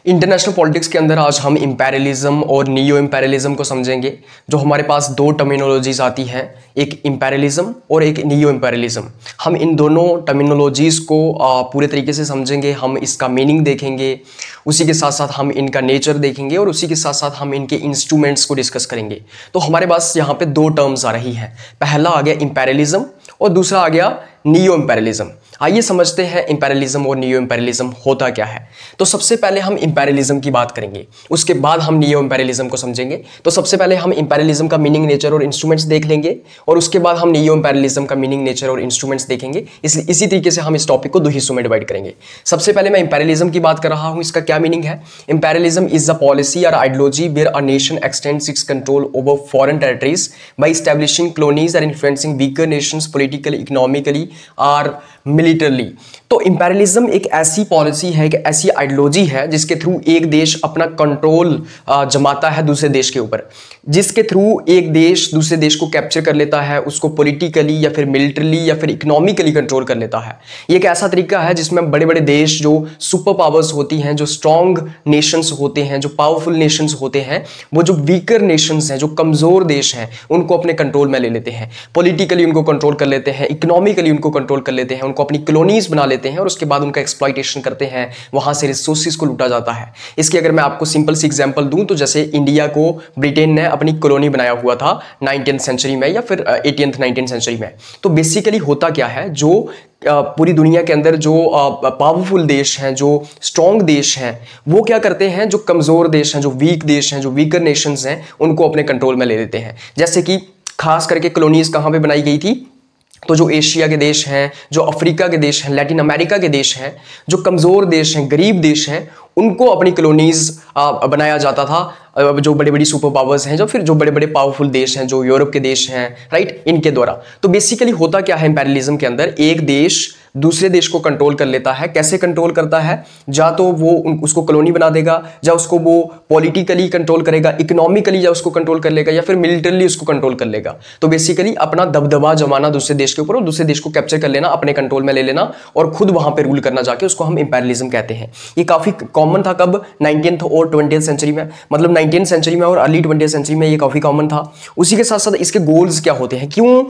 International politics के अंदर आज हम इंपेरियलिज्म और नियो इंपेरियलिज्म को समझेंगे। जो हमारे पास दो टर्मिनोलॉजीज आती हैं, एक इंपेरियलिज्म और एक नियो इंपेरियलिज्म। हम इन दोनों टर्मिनोलॉजीज को पूरे तरीके से समझेंगे, हम इसका मीनिंग देखेंगे, उसी के साथ साथ हम इनका नेचर देखेंगे और उसी के साथ साथ हम इनके इंस्ट्रूमेंट्स को डिस्कस करेंगे। तो हमारे पास यहाँ पे दो टर्म्स आ रही हैं, पहला आ गया इंपेरियलिज्म और दूसरा आ गया नियो इंपेरियलिज्म। आइए समझते हैं इंपेरियलिज्म और नियो इंपेरियलिज्म होता क्या है। तो सबसे पहले हम इंपेरियलिज्म की बात करेंगे, उसके बाद हम नियो इंपेरियलिज्म को समझेंगे। तो सबसे पहले हम इंपेरियलिज्म का मीनिंग, नेचर और इंस्ट्रूमेंट्स देख लेंगे और उसके बाद हम नियो इंपेरियलिज्म का मीनिंग, नेचर और इंस्ट्रूमेंट्स देखेंगे। इसलिए इसी तरीके से हम इस टॉपिक को दो हिस्सों में डिवाइड करेंगे। सबसे पहले मैं इंपेरियलिज्म की बात कर रहा हूं, इसका क्या मीनिंग है। इंपेरियलिज्म इज अ पॉलिसी और ideology where a nation extends its control over foreign territories by establishing colonies और influencing weaker nations politically, economically और मिलिटरली। तो इंपेरियलिज्म एक ऐसी पॉलिसी है, एक ऐसी आइडियोलॉजी है जिसके थ्रू एक देश अपना कंट्रोल जमाता है दूसरे देश के ऊपर, जिसके थ्रू एक देश दूसरे देश को कैप्चर कर लेता है, उसको पॉलिटिकली या फिर मिलिटरली या फिर इकोनॉमिकली कंट्रोल कर लेता है। ये एक ऐसा तरीका है जिसमें बड़े बड़े देश जो सुपर पावर्स होती हैं, जो स्ट्रॉन्ग नेशंस होते हैं, जो पावरफुल नेशंस होते हैं, वो जो वीकर नेशंस हैं, जो कमजोर देश हैं, उनको अपने कंट्रोल में ले लेते हैं। पॉलिटिकली उनको कंट्रोल कर लेते हैं, इकोनॉमिकली उनको कंट्रोल कर लेते हैं, उनको अपनी कॉलोनीज बना लेते हैं और उसके बाद उनका एक्सप्लॉइटेशन करते हैं, वहां से रिसोर्सेज को लूटा जाता है। इसकी अगर मैं आपको सिंपल सी एग्जांपल दूं तो जैसे इंडिया को ब्रिटेन ने अपनी कॉलोनी बनाया हुआ था 19th सेंचुरी में या फिर 18th 19th सेंचुरी में। तो बेसिकली होता क्या है, जो पूरी दुनिया के अंदर जो पावरफुल देश हैं, जो स्ट्रॉन्ग देश हैं, वो क्या करते हैं, जो कमजोर देश हैं, जो वीक देश हैं, जो वीकर नेशंस हैं, उनको अपने कंट्रोल में ले लेते हैं। जैसे कि खास करके कॉलोनीज कहां पे बनाई गई थी, तो जो एशिया के देश हैं, जो अफ्रीका के देश हैं, लैटिन अमेरिका के देश हैं, जो कमज़ोर देश हैं, गरीब देश हैं, उनको अपनी कॉलोनीज बनाया जाता था। जो बड़े बड़ी सुपर पावर्स हैं, जो फिर जो बड़े बड़े पावरफुल देश हैं, जो यूरोप के देश हैं, राइट, इनके द्वारा। तो बेसिकली होता क्या है इंपेरियलिज्म के अंदर, एक देश दूसरे देश को कंट्रोल कर लेता है। कैसे कंट्रोल करता है, या तो वो उसको कॉलोनी बना देगा, या उसको वो पॉलिटिकली कंट्रोल करेगा, इकोनॉमिकली या उसको कंट्रोल कर लेगा, या फिर मिलिटरली उसको कंट्रोल कर लेगा। तो बेसिकली अपना दबदबा जमाना दूसरे देश के ऊपर और दूसरे देश को कैप्चर कर लेना, अपने कंट्रोल में ले लेना और खुद वहां पे रूल करना जाके, उसको हम इंपेरियलिज्म कहते हैं। ये काफी कॉमन था कब, 19th और 20th सेंचुरी में, मतलब 19th सेंचुरी में और अर्ली 20th सेंचुरी में ये काफी कॉमन था। उसी के साथ साथ इसके गोल्स क्या होते हैं, क्यों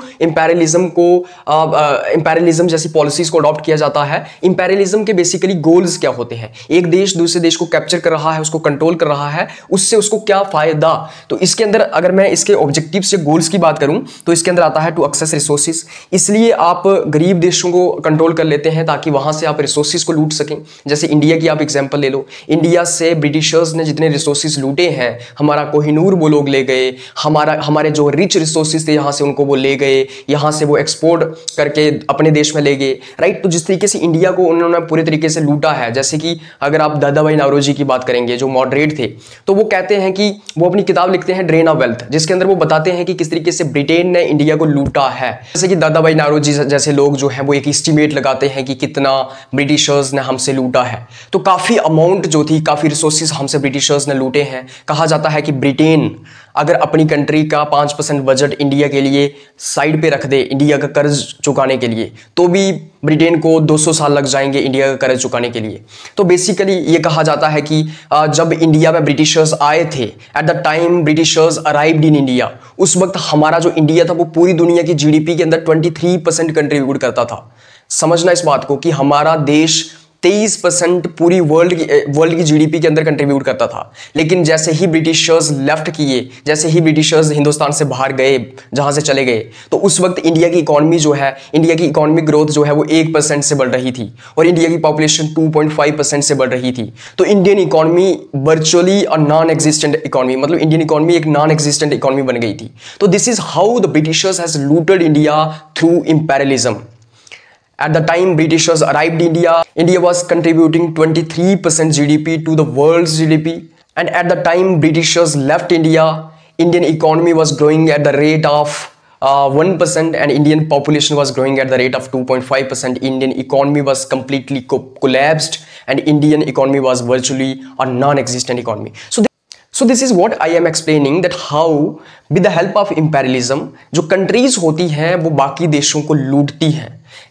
इंपेरियलिज्म जैसी पॉलिसीज को अडॉप्ट किया जाता है। इंपेरियलिज्म के बेसिकली गोल्स क्या होते हैं, एक देश दूसरे देश को कैप्चर कर रहा है, उसको कंट्रोल कर रहा है, उससे उसको क्या फायदा। तो इसके अंदर अगर मैं इसके ऑब्जेक्टिव से गोल्स की बात करूं तो इसके अंदर आता है टू एक्सेस रिसोर्सेज। इसलिए आप गरीब देशों को कंट्रोल कर लेते हैं ताकि वहां से आप रिसोर्सेज को लूट सकें। जैसे इंडिया की आप एग्जांपल ले लो, इंडिया से ब्रिटिशर्स ने जितने रिसोर्सेज लूटे हैं, हमारा कोहिनूर वो लोग ले गए, हमारे जो रिच रिसोर्सेज थे यहां से उनको वो ले गए, यहां से वो एक्सपोर्ट करके अपने देश में ले गए, राइट। तो जिस तरीके से इंडिया को उन्होंने पूरे तरीके से लूटा है, जैसे कि अगर आप दादा भाई नौरोजी की बात करेंगे जो मॉडरेट थे, तो वो कहते हैं कि वो अपनी किताब लिखते हैं ड्रेन ऑफ वेल्थ, जिसके अंदर वो बताते हैं कि किस तरीके से ब्रिटेन ने इंडिया को लूटा है। जैसे कि दादा भाई नौरोजी जैसे लोग जो हैं वो एक एस्टीमेट लगाते हैं कि कितना ब्रिटिशर्स ने हमसे लूटा है। तो काफी अमाउंट जो थी, काफी रिसोर्सेज हमसे ब्रिटिशर्स ने लूटे हैं। कहा जाता है कि ब्रिटेन अगर अपनी कंट्री का 5% बजट इंडिया के लिए साइड पे रख दे, इंडिया का कर्ज चुकाने के लिए, तो भी ब्रिटेन को 200 साल लग जाएंगे इंडिया का कर्ज चुकाने के लिए। तो बेसिकली ये कहा जाता है कि जब इंडिया में ब्रिटिशर्स आए थे, at the time Britishers arrived in India, उस वक्त हमारा जो इंडिया था वो पूरी दुनिया की जीडीपी के अंदर 23% कंट्रीब्यूट करता था। समझना इस बात को कि हमारा देश 23% पूरी वर्ल्ड की जीडीपी के अंदर कंट्रीब्यूट करता था। लेकिन जैसे ही ब्रिटिशर्स लेफ्ट किए, जैसे ही ब्रिटिशर्स हिंदुस्तान से बाहर गए, जहां से चले गए, तो उस वक्त इंडिया की इकोनॉमी जो है, इंडिया की इकोनॉमिक ग्रोथ जो है वो 1% से बढ़ रही थी और इंडिया की पॉपुलेशन 2.5% से बढ़ रही थी। तो Indian economy virtually a non existent economy, मतलब इंडियन इकोनॉमी एक नॉन एग्जिस्टेंट इकोनॉमी बन गई थी। तो this is how the Britishers has looted India through imperialism. At the time Britishers arrived India, India was contributing 23% GDP to the world's GDP. And at the time Britishers left India, Indian economy was growing at the rate of 1% and Indian population was growing at the rate of 2.5%. Indian economy was completely collapsed and Indian economy was virtually a non-existent economy. So this is what I am explaining, that how with the help of imperialism जो countries होती हैं वो बाकी देशों को लूटती हैं।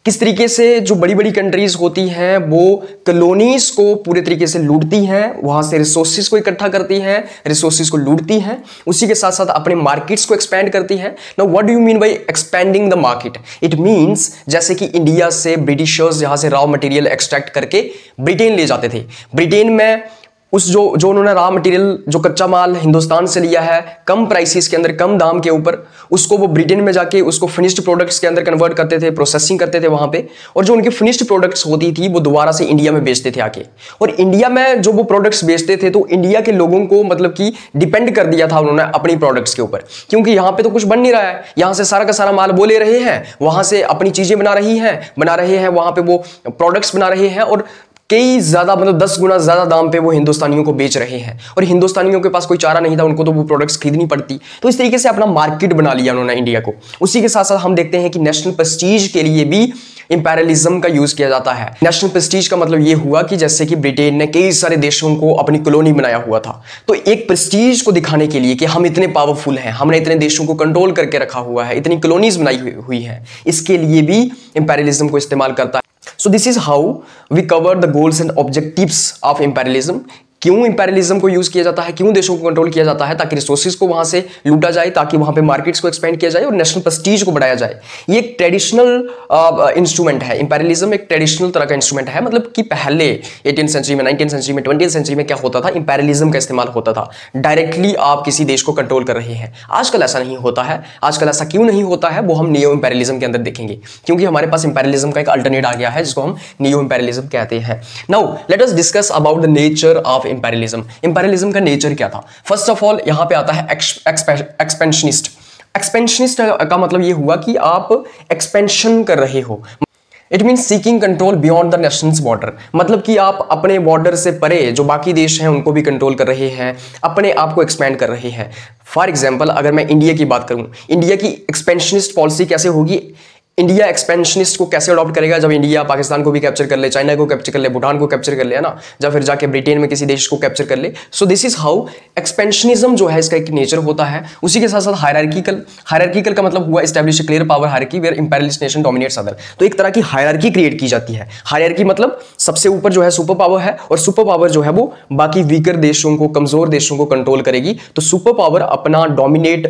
किस तरीके से जो बड़ी बड़ी कंट्रीज होती हैं वो कॉलोनीज को पूरे तरीके से लूटती हैं, वहां से रिसोर्सेज को इकट्ठा करती हैं, रिसोर्सेज को लूटती हैं, उसी के साथ साथ अपने मार्केट्स को एक्सपेंड करती हैं। Now what do you mean by expanding the market? It means जैसे कि इंडिया से ब्रिटिशर्स यहां से रॉ मटेरियल एक्सट्रैक्ट करके ब्रिटेन ले जाते थे, ब्रिटेन में उस जो उन्होंने रॉ मटेरियल जो कच्चा माल हिंदुस्तान से लिया है कम प्राइसेस के अंदर, कम दाम के ऊपर, उसको वो ब्रिटेन में जाके उसको फिनिश्ड प्रोडक्ट्स के अंदर कन्वर्ट करते थे, प्रोसेसिंग करते थे वहां पे, और जो उनकी फिनिश्ड प्रोडक्ट्स होती थी वो दोबारा से इंडिया में बेचते थे आके। और इंडिया में जो वो प्रोडक्ट्स बेचते थे तो इंडिया के लोगों को मतलब कि डिपेंड कर दिया था उन्होंने अपनी प्रोडक्ट्स के ऊपर, क्योंकि यहाँ पे तो कुछ बन नहीं रहा है, यहाँ से सारा का सारा माल वो ले रहे हैं, वहां से अपनी चीजें बना रहे हैं, वहां पे वो प्रोडक्ट्स बना रहे हैं और कई ज्यादा मतलब 10 गुना ज्यादा दाम पे वो हिंदुस्तानियों को बेच रहे हैं, और हिंदुस्तानियों के पास कोई चारा नहीं था, उनको तो वो प्रोडक्ट्स खरीदनी पड़ती। तो इस तरीके से अपना मार्केट बना लिया उन्होंने इंडिया को। उसी के साथ साथ हम देखते हैं कि नेशनल प्रेस्टीज के लिए भी इंपेरियलिज्म का यूज किया जाता है। नेशनल प्रेस्टीज का मतलब ये हुआ कि जैसे कि ब्रिटेन ने कई सारे देशों को अपनी कॉलोनी बनाया हुआ था, तो एक प्रेस्टीज को दिखाने के लिए कि हम इतने पावरफुल हैं, हमने इतने देशों को कंट्रोल करके रखा हुआ है, इतनी कॉलोनीज बनाई हुई है, इसके लिए भी इंपेरियलिज्म को इस्तेमाल करता है। So this is how we cover the goals and objectives of imperialism। क्यों इंपेरियलिज्म को यूज किया जाता है, क्यों देशों को कंट्रोल किया जाता है, ताकि रिसोर्सेज को वहां से लूटा जाए, ताकि वहां पे मार्केट्स को एक्सपेंड किया जाए और नेशनल प्रेस्टीज को बढ़ाया जाए। ये एक ट्रेडिशनल इंस्ट्रूमेंट है, इंपेरियलिज्म एक ट्रेडिशनल तरह का इंस्ट्रूमेंट है। मतलब कि पहले 18th सेंचुरी में, 19th सेंचुरी में, 20th सेंचुरी में क्या होता था, इंपेरियलिज्म का इस्तेमाल होता था, डायरेक्टली आप किसी देश को कंट्रोल कर रहे हैं। आजकल ऐसा नहीं होता है। आजकल ऐसा क्यों नहीं होता है वो हम नियो इंपेरियलिज्म के अंदर देखेंगे, क्योंकि हमारे पास इंपेरियलिज्म का एक अल्टरनेट आ गया है जिसको हम नियो इंपेरियलिज्म कहते हैं। Now let us discuss about the nature of imperialism. Imperialism का नेचर क्या था? फर्स्ट ऑफ ऑल यहां पे आता है एक्सपेंशनिस्ट। एक्सपेंशनिस्ट का मतलब ये हुआ कि आप एक्सपेंशन कर रहे हो। It mean seeking control beyond the nations border, मतलब कि आप अपने बॉर्डर से परे जो बाकी देश हैं उनको भी कंट्रोल कर रहे हैं, अपने आप को एक्सपेंड कर रहे हैं। फॉर एग्जाम्पल अगर मैं इंडिया की बात करूं, इंडिया की एक्सपेंशनिस्ट पॉलिसी कैसे होगी? इंडिया एक्सपेंशनिस्ट को कैसे अडॉप्ट करेगा? जब इंडिया पाकिस्तान को भी कैप्चर कर ले, चाइना को कैप्चर कर ले, भूटान को कैप्चर कर ले, है ना, जब फिर जाके ब्रिटेन में किसी देश को कैप्चर कर ले। So this is how expansionism जो है इसका एक नेचर होता है। उसी के साथ साथ हायरार्किकल का मतलब हुआ establish clear power hierarchy where imperialist nation dominates other. तो एक तरह की हायरार्की क्रिएट की जाती है। हायरार्की मतलब सबसे ऊपर जो है सुपर पावर है, और सुपर पावर जो है वो बाकी वीकर देशों को, कमजोर देशों को कंट्रोल करेगी। तो सुपर पावर अपना डोमिनेट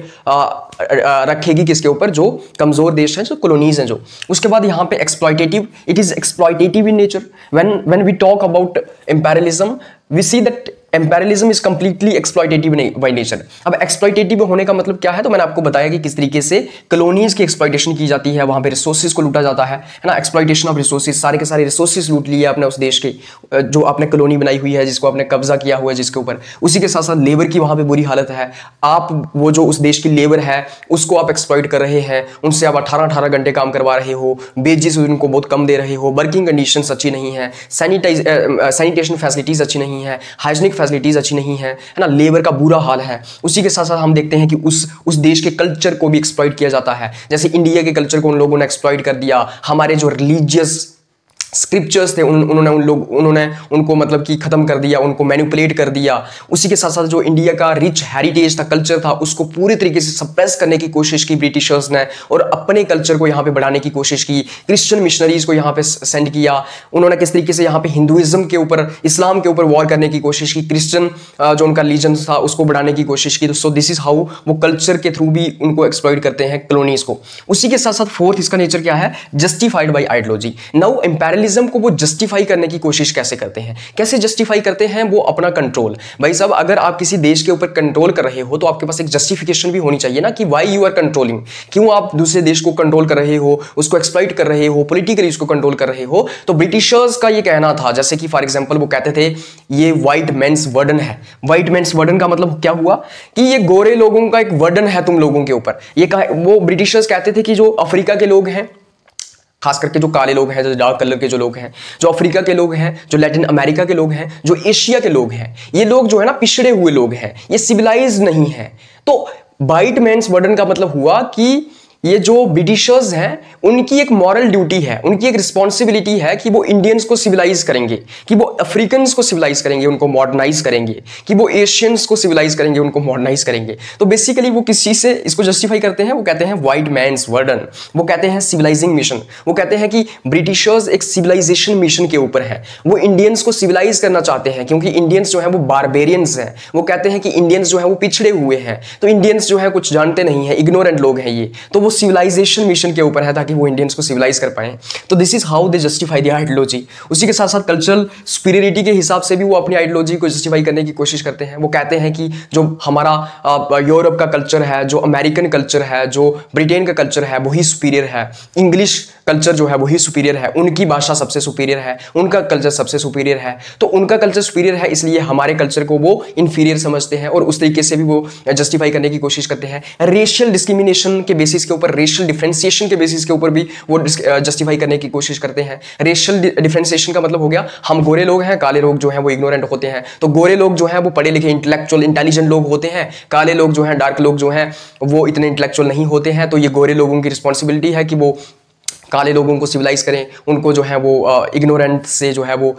रखेगी किसके ऊपर? जो कमजोर देश हैं, जो कॉलोनीज हैं जो। उसके बाद यहाँ पे exploitative, it is exploitative in nature. When we talk about imperialism we see that imperialism is completely exploitative by nature. अब एक्सप्लॉइटेटिव होने का मतलब क्या है? तो मैंने आपको बताया कि किस तरीके से कॉलोनीज की एक्सप्लॉइटेशन की जाती है, वहां पे रिसोर्सेज को लूटा जाता है ना, एक्सप्लॉइटेशन ऑफ रिसोर्सेज, सारे के सारे रिसोर्सेज लूट लिए आपने उस देश के, जो आपने कॉलोनी बनाई हुई है, जिसको आपने कब्जा किया हुआ है जिसके ऊपर। उसी के साथ साथ लेबर की वहां पे बुरी हालत है, आप वो जो उस देश की लेबर है उसको आप एक्सप्लॉइट कर रहे हैं, उनसे आप 18-18 घंटे काम करवा रहे हो, वेजेस उनको बहुत कम दे रहे हो, वर्किंग कंडीशंस अच्छी नहीं है, सैनिटेशन फैसिलिटीज अच्छी नहीं है, हाइजीनिक फैसिलिटीज अच्छी नहीं है ना, लेबर का बुरा हाल है। उसी के साथ साथ हम देखते हैं कि उस देश के कल्चर को भी एक्सप्लॉइट किया जाता है। जैसे इंडिया के कल्चर को उन लोगों ने एक्सप्लॉइट कर दिया, हमारे जो रिलीजियस स्क्रिप्चर्स थे उन्होंने उनको मतलब कि खत्म कर दिया, उनको मैनिपुलेट कर दिया। उसी के साथ साथ जो इंडिया का रिच हेरिटेज था, कल्चर था, उसको पूरी तरीके से सप्रेस करने की कोशिश की ब्रिटिशर्स ने, और अपने कल्चर को यहाँ पे बढ़ाने की कोशिश की। क्रिश्चियन मिशनरीज को यहाँ पे सेंड किया उन्होंने, किस तरीके से यहाँ पे हिंदुइज्म के ऊपर, इस्लाम के ऊपर वॉर करने की कोशिश की, क्रिश्चियन जो उनका रिलीजन था उसको बढ़ाने की कोशिश की। सो दिस इज हाउ वो कल्चर के थ्रू भी उनको एक्सप्लॉइट करते हैं कॉलोनीज को। उसी के साथ साथ फोर्थ इसका नेचर क्या है? Justified by ideology. Now imperialism को वो जस्टिफाई करने की कोशिश कैसे करते हैं? कैसे जस्टिफाई करते हैं? वो अपना कंट्रोल। भाई साहब अगर आप किसी देश के ऊपर कंट्रोल कर रहे हो तो आपके पास एक जस्टिफिकेशन भी होनी चाहिए ना, कि व्हाई यू आर कंट्रोलिंग, क्यों आप दूसरे देश को कंट्रोल कर रहे हो, उसको एक्सप्लॉइट कर रहे हो, पॉलिटिकली उसको कंट्रोल कर रहे हो। तो ब्रिटिशर्स का ये कहना था, जैसे कि फॉर एग्जांपल वो कहते थे ये व्हाइट मेंस बर्डन है। व्हाइट मेंस बर्डन का मतलब क्या हुआ? कि ये गोरे लोगों का एक बर्डन है तुम लोगों के ऊपर। ये वो ब्रिटिशर्स कहते थे कि जो अफ्रीका के लोग हैं, खास करके जो काले लोग हैं, जो डार्क कलर के जो लोग हैं, जो अफ्रीका के लोग हैं, जो लैटिन अमेरिका के लोग हैं, जो एशिया के लोग हैं, ये लोग जो है ना पिछड़े हुए लोग हैं, ये सिविलाइज नहीं है। तो व्हाइट मैन्स बर्डन का मतलब हुआ कि ये जो ब्रिटिशर्स हैं उनकी एक मॉरल ड्यूटी है, उनकी एक रिस्पॉन्सिबिलिटी है कि वो इंडियंस को सिविलाइज करेंगे, कि वो अफ्रीकन्स को सिविलाइज करेंगे, उनको मॉडर्नाइज करेंगे, कि वो एशियंस को सिविलाइज करेंगे, उनको मॉडर्नाइज करेंगे। तो बेसिकली वो किस चीज से इसको जस्टिफाई करते हैं? वो कहते हैं व्हाइट मैन्स बर्डन, वो कहते हैं सिविलाइजिंग मिशन, वो कहते हैं कि ब्रिटिशर्स एक सिविलाइजेशन मिशन के ऊपर है, वो इंडियंस को सिविलाइज करना चाहते हैं क्योंकि इंडियंस जो है वो बारबेरियंस हैं। वो कहते हैं कि इंडियंस जो है वो पिछड़े हुए हैं, तो इंडियंस जो है कुछ जानते नहीं है, इग्नोरेंट लोग हैं ये, तो वो सिविलाइजेशन मिशन के ऊपर है ताकि वो इंडियंस को सिविलाइज कर पाए। तो this is how they justify the ideology. उसी के साथ साथ कल्चरल सुपीरियरिटी के हिसाब से भी वो अपनी आइडियोलॉजी को जस्टिफाई करने की कोशिश करते हैं। वो कहते हैं कि जो हमारा यूरोप का कल्चर है, जो अमेरिकन कल्चर है, जो ब्रिटेन का कल्चर है वही सुपीरियर है, इंग्लिश कल्चर जो है वही सुपीरियर है, उनकी भाषा सबसे सुपीरियर है, उनका कल्चर सबसे सुपीरियर है, तो उनका कल्चर सुपीरियर है इसलिए हमारे कल्चर को वो इंफीरियर समझते हैं और उस तरीके से भी वो जस्टिफाई करने की कोशिश करते हैं। रेशियल डिस्क्रिमिनेशन के बेसिस के ऊपर, रेशियल डिफरेंशिएशन के बेसिस के ऊपर भी वो जस्टिफाई करने की कोशिश करते हैं। रेशियल डिफरेंशिएशन का मतलब हो गया हम गोरे लोग हैं, काले लोग जो हैं वो इग्नोरेंट होते हैं, तो गोरे लोग जो हैं वो पढ़े लिखे इंटेलेक्चुअल इंटेलिजेंट लोग होते हैं, काले लोग जो हैं डार्क लोग जो हैं वो इतने इंटेलेक्चुअल नहीं होते हैं। तो ये गोरे लोगों की रिस्पॉन्सिबिलिटी है कि वो काले लोगों को सिविलाइज करें, उनको जो है वो इग्नोरेंट से जो है वो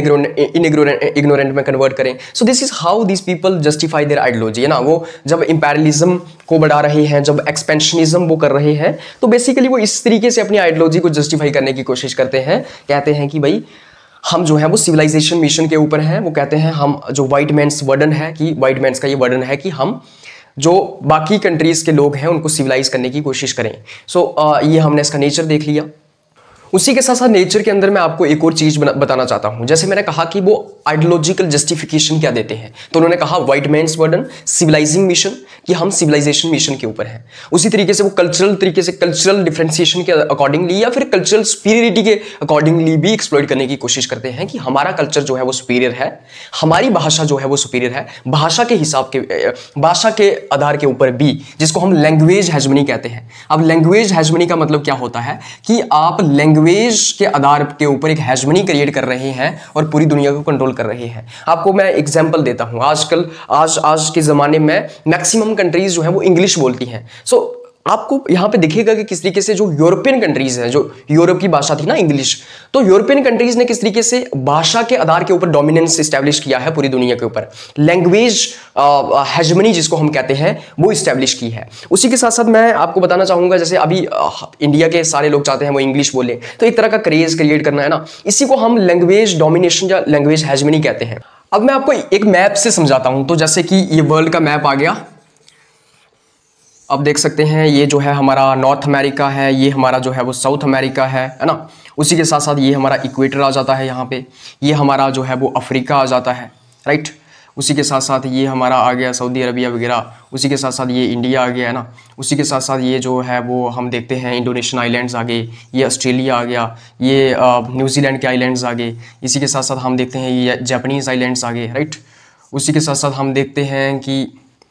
इग्नोरेंट में कन्वर्ट करें। So this is how this people justify their ideology, है ना। वो जब इंपेरियलिज्म को बढ़ा रहे हैं, जब एक्सपेंशनिज्म वो कर रहे हैं, तो बेसिकली वो इस तरीके से अपनी आइडियोलॉजी को जस्टिफाई करने की कोशिश करते हैं। कहते हैं कि भाई हम जो है वो सिविलाइजेशन मिशन के ऊपर हैं। वो कहते हैं हम जो व्हाइट मैन्स वर्डन है, कि व्हाइट मैन्स का ये वर्डन है कि हम जो बाकी कंट्रीज के लोग हैं उनको सिविलाइज करने की कोशिश करें। ये हमने इसका नेचर देख लिया। उसी के साथ साथ नेचर के अंदर मैं आपको एक और चीज बताना चाहता हूं। जैसे मैंने कहा कि वो आइडियोलॉजिकल जस्टिफिकेशन क्या देते हैं, तो उन्होंने कहा white man's burden, civilizing mission, कि हम सिविलाइजेशन मिशन के ऊपर हैं। उसी तरीके से वो कल्चरल तरीके से कल्चरल डिफरेंशिएशन के अकॉर्डिंगली या फिर कल्चरल सुपीरियरिटी के अकॉर्डिंगली भी एक्सप्लॉइट करने की कोशिश करते हैं कि हमारा कल्चर जो है वो सुपीरियर है, हमारी भाषा जो है वो सुपीरियर है, भाषा के हिसाब के भाषा के आधार के ऊपर भी, जिसको हम लैंग्वेज हेजमनी कहते हैं। अब लैंग्वेज हेजमनी का मतलब क्या होता है कि आप लैंग्वेज के आधार के ऊपर एक हेजमनी क्रिएट कर रहे हैं और पूरी दुनिया को कंट्रोल कर रहे हैं। आपको मैं एग्जांपल देता हूं। आज के जमाने में मैक्सिमम कंट्रीज जो है वो इंग्लिश बोलती हैं। आपको यहां पे दिखेगा कि किस तरीके से जो यूरोपियन कंट्रीज हैं, जो यूरोप की भाषा थी ना इंग्लिश, तो यूरोपियन कंट्रीज ने किस तरीके से भाषा के आधार के ऊपर डोमिनेंस एस्टैब्लिश किया है पूरी दुनिया के ऊपर। लैंग्वेज हेजमनी जिसको हम कहते हैं वो इस्टेब्लिश की है। उसी के साथ साथ मैं आपको बताना चाहूंगा, जैसे अभी इंडिया के सारे लोग चाहते हैं वो इंग्लिश बोले, तो एक तरह का क्रेज क्रिएट करना है ना, इसी को हम लैंग्वेज डोमिनेशन या लैंग्वेज हेजमनी कहते हैं। अब मैं आपको एक मैप से समझाता हूं। तो जैसे कि ये वर्ल्ड का मैप आ गया, अब देख सकते हैं ये जो है हमारा नॉर्थ अमेरिका है, ये हमारा जो है वो साउथ अमेरिका है ना। उसी के साथ साथ ये हमारा इक्वेटर आ जाता है यहाँ पे, ये हमारा जो है वो अफ्रीका आ जाता है, राइट। उसी के साथ साथ ये हमारा आ गया सऊदी अरबिया वगैरह, उसी के साथ साथ ये इंडिया आ गया है ना। उसी के साथ साथ ये जो है वो हम देखते हैं इंडोनेशियन आइलैंड्स आ गए, ये ऑस्ट्रेलिया आ गया, ये न्यूजीलैंड के आइलैंड्स आ गए। इसी के साथ साथ हम देखते हैं ये जापानीज़ आइलैंड्स आ गए, राइट। उसी के साथ साथ हम देखते हैं कि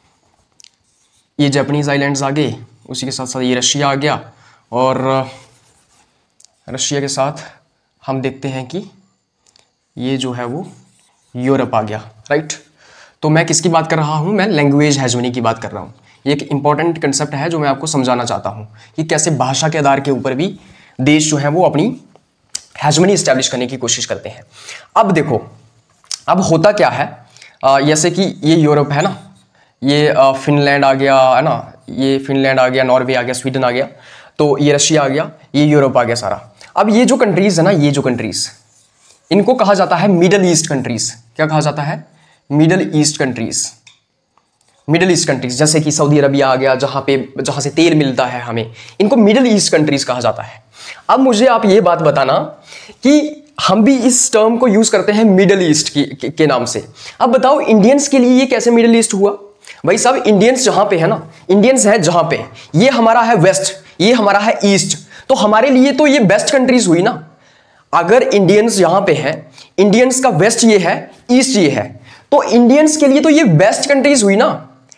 ये जापानीज़ आइलैंड्स आ गए। उसी के साथ साथ ये रशिया आ गया, और रशिया के साथ हम देखते हैं कि ये जो है वो यूरोप आ गया, राइट। तो मैं किसकी बात कर रहा हूँ? मैं लैंग्वेज हेजमनी की बात कर रहा हूँ। ये एक इंपॉर्टेंट कंसेप्ट है जो मैं आपको समझाना चाहता हूँ कि कैसे भाषा के आधार के ऊपर भी देश जो है वो अपनी हेजमनी इस्टेब्लिश करने की कोशिश करते हैं। अब देखो, अब होता क्या है, जैसे कि ये यूरोप है ना, ये फिनलैंड आ गया है ना, ये फिनलैंड आ गया, नॉर्वे आ गया, स्वीडन आ गया, तो ये रशिया आ गया, ये यूरोप आ गया सारा। अब ये जो कंट्रीज है ना, ये जो कंट्रीज, इनको कहा जाता है मिडल ईस्ट कंट्रीज। क्या कहा जाता है? Middle East countries. Middle East countries जैसे कि सऊदी अरबिया आ गया, जहां से तेल मिलता है हमें, इनको मिडल ईस्ट कंट्रीज कहा जाता है। अब मुझे आप ये बात बताना कि हम भी इस टर्म को यूज करते हैं मिडल ईस्ट के नाम से। अब बताओ इंडियंस के लिए ये कैसे मिडल ईस्ट हुआ? भाई साहब, इंडियंस जहां पे है ना, इंडियंस है जहां पे, ये हमारा है वेस्ट, ये हमारा है ईस्ट, तो हमारे लिए तो ये बेस्ट कंट्रीज हुई ना। अगर इंडियंस यहां पे है, इंडियंस का वेस्ट ये है, ईस्ट ये है, तो इंडियंस के लिए तो ये बेस्ट कंट्रीज हुई ना।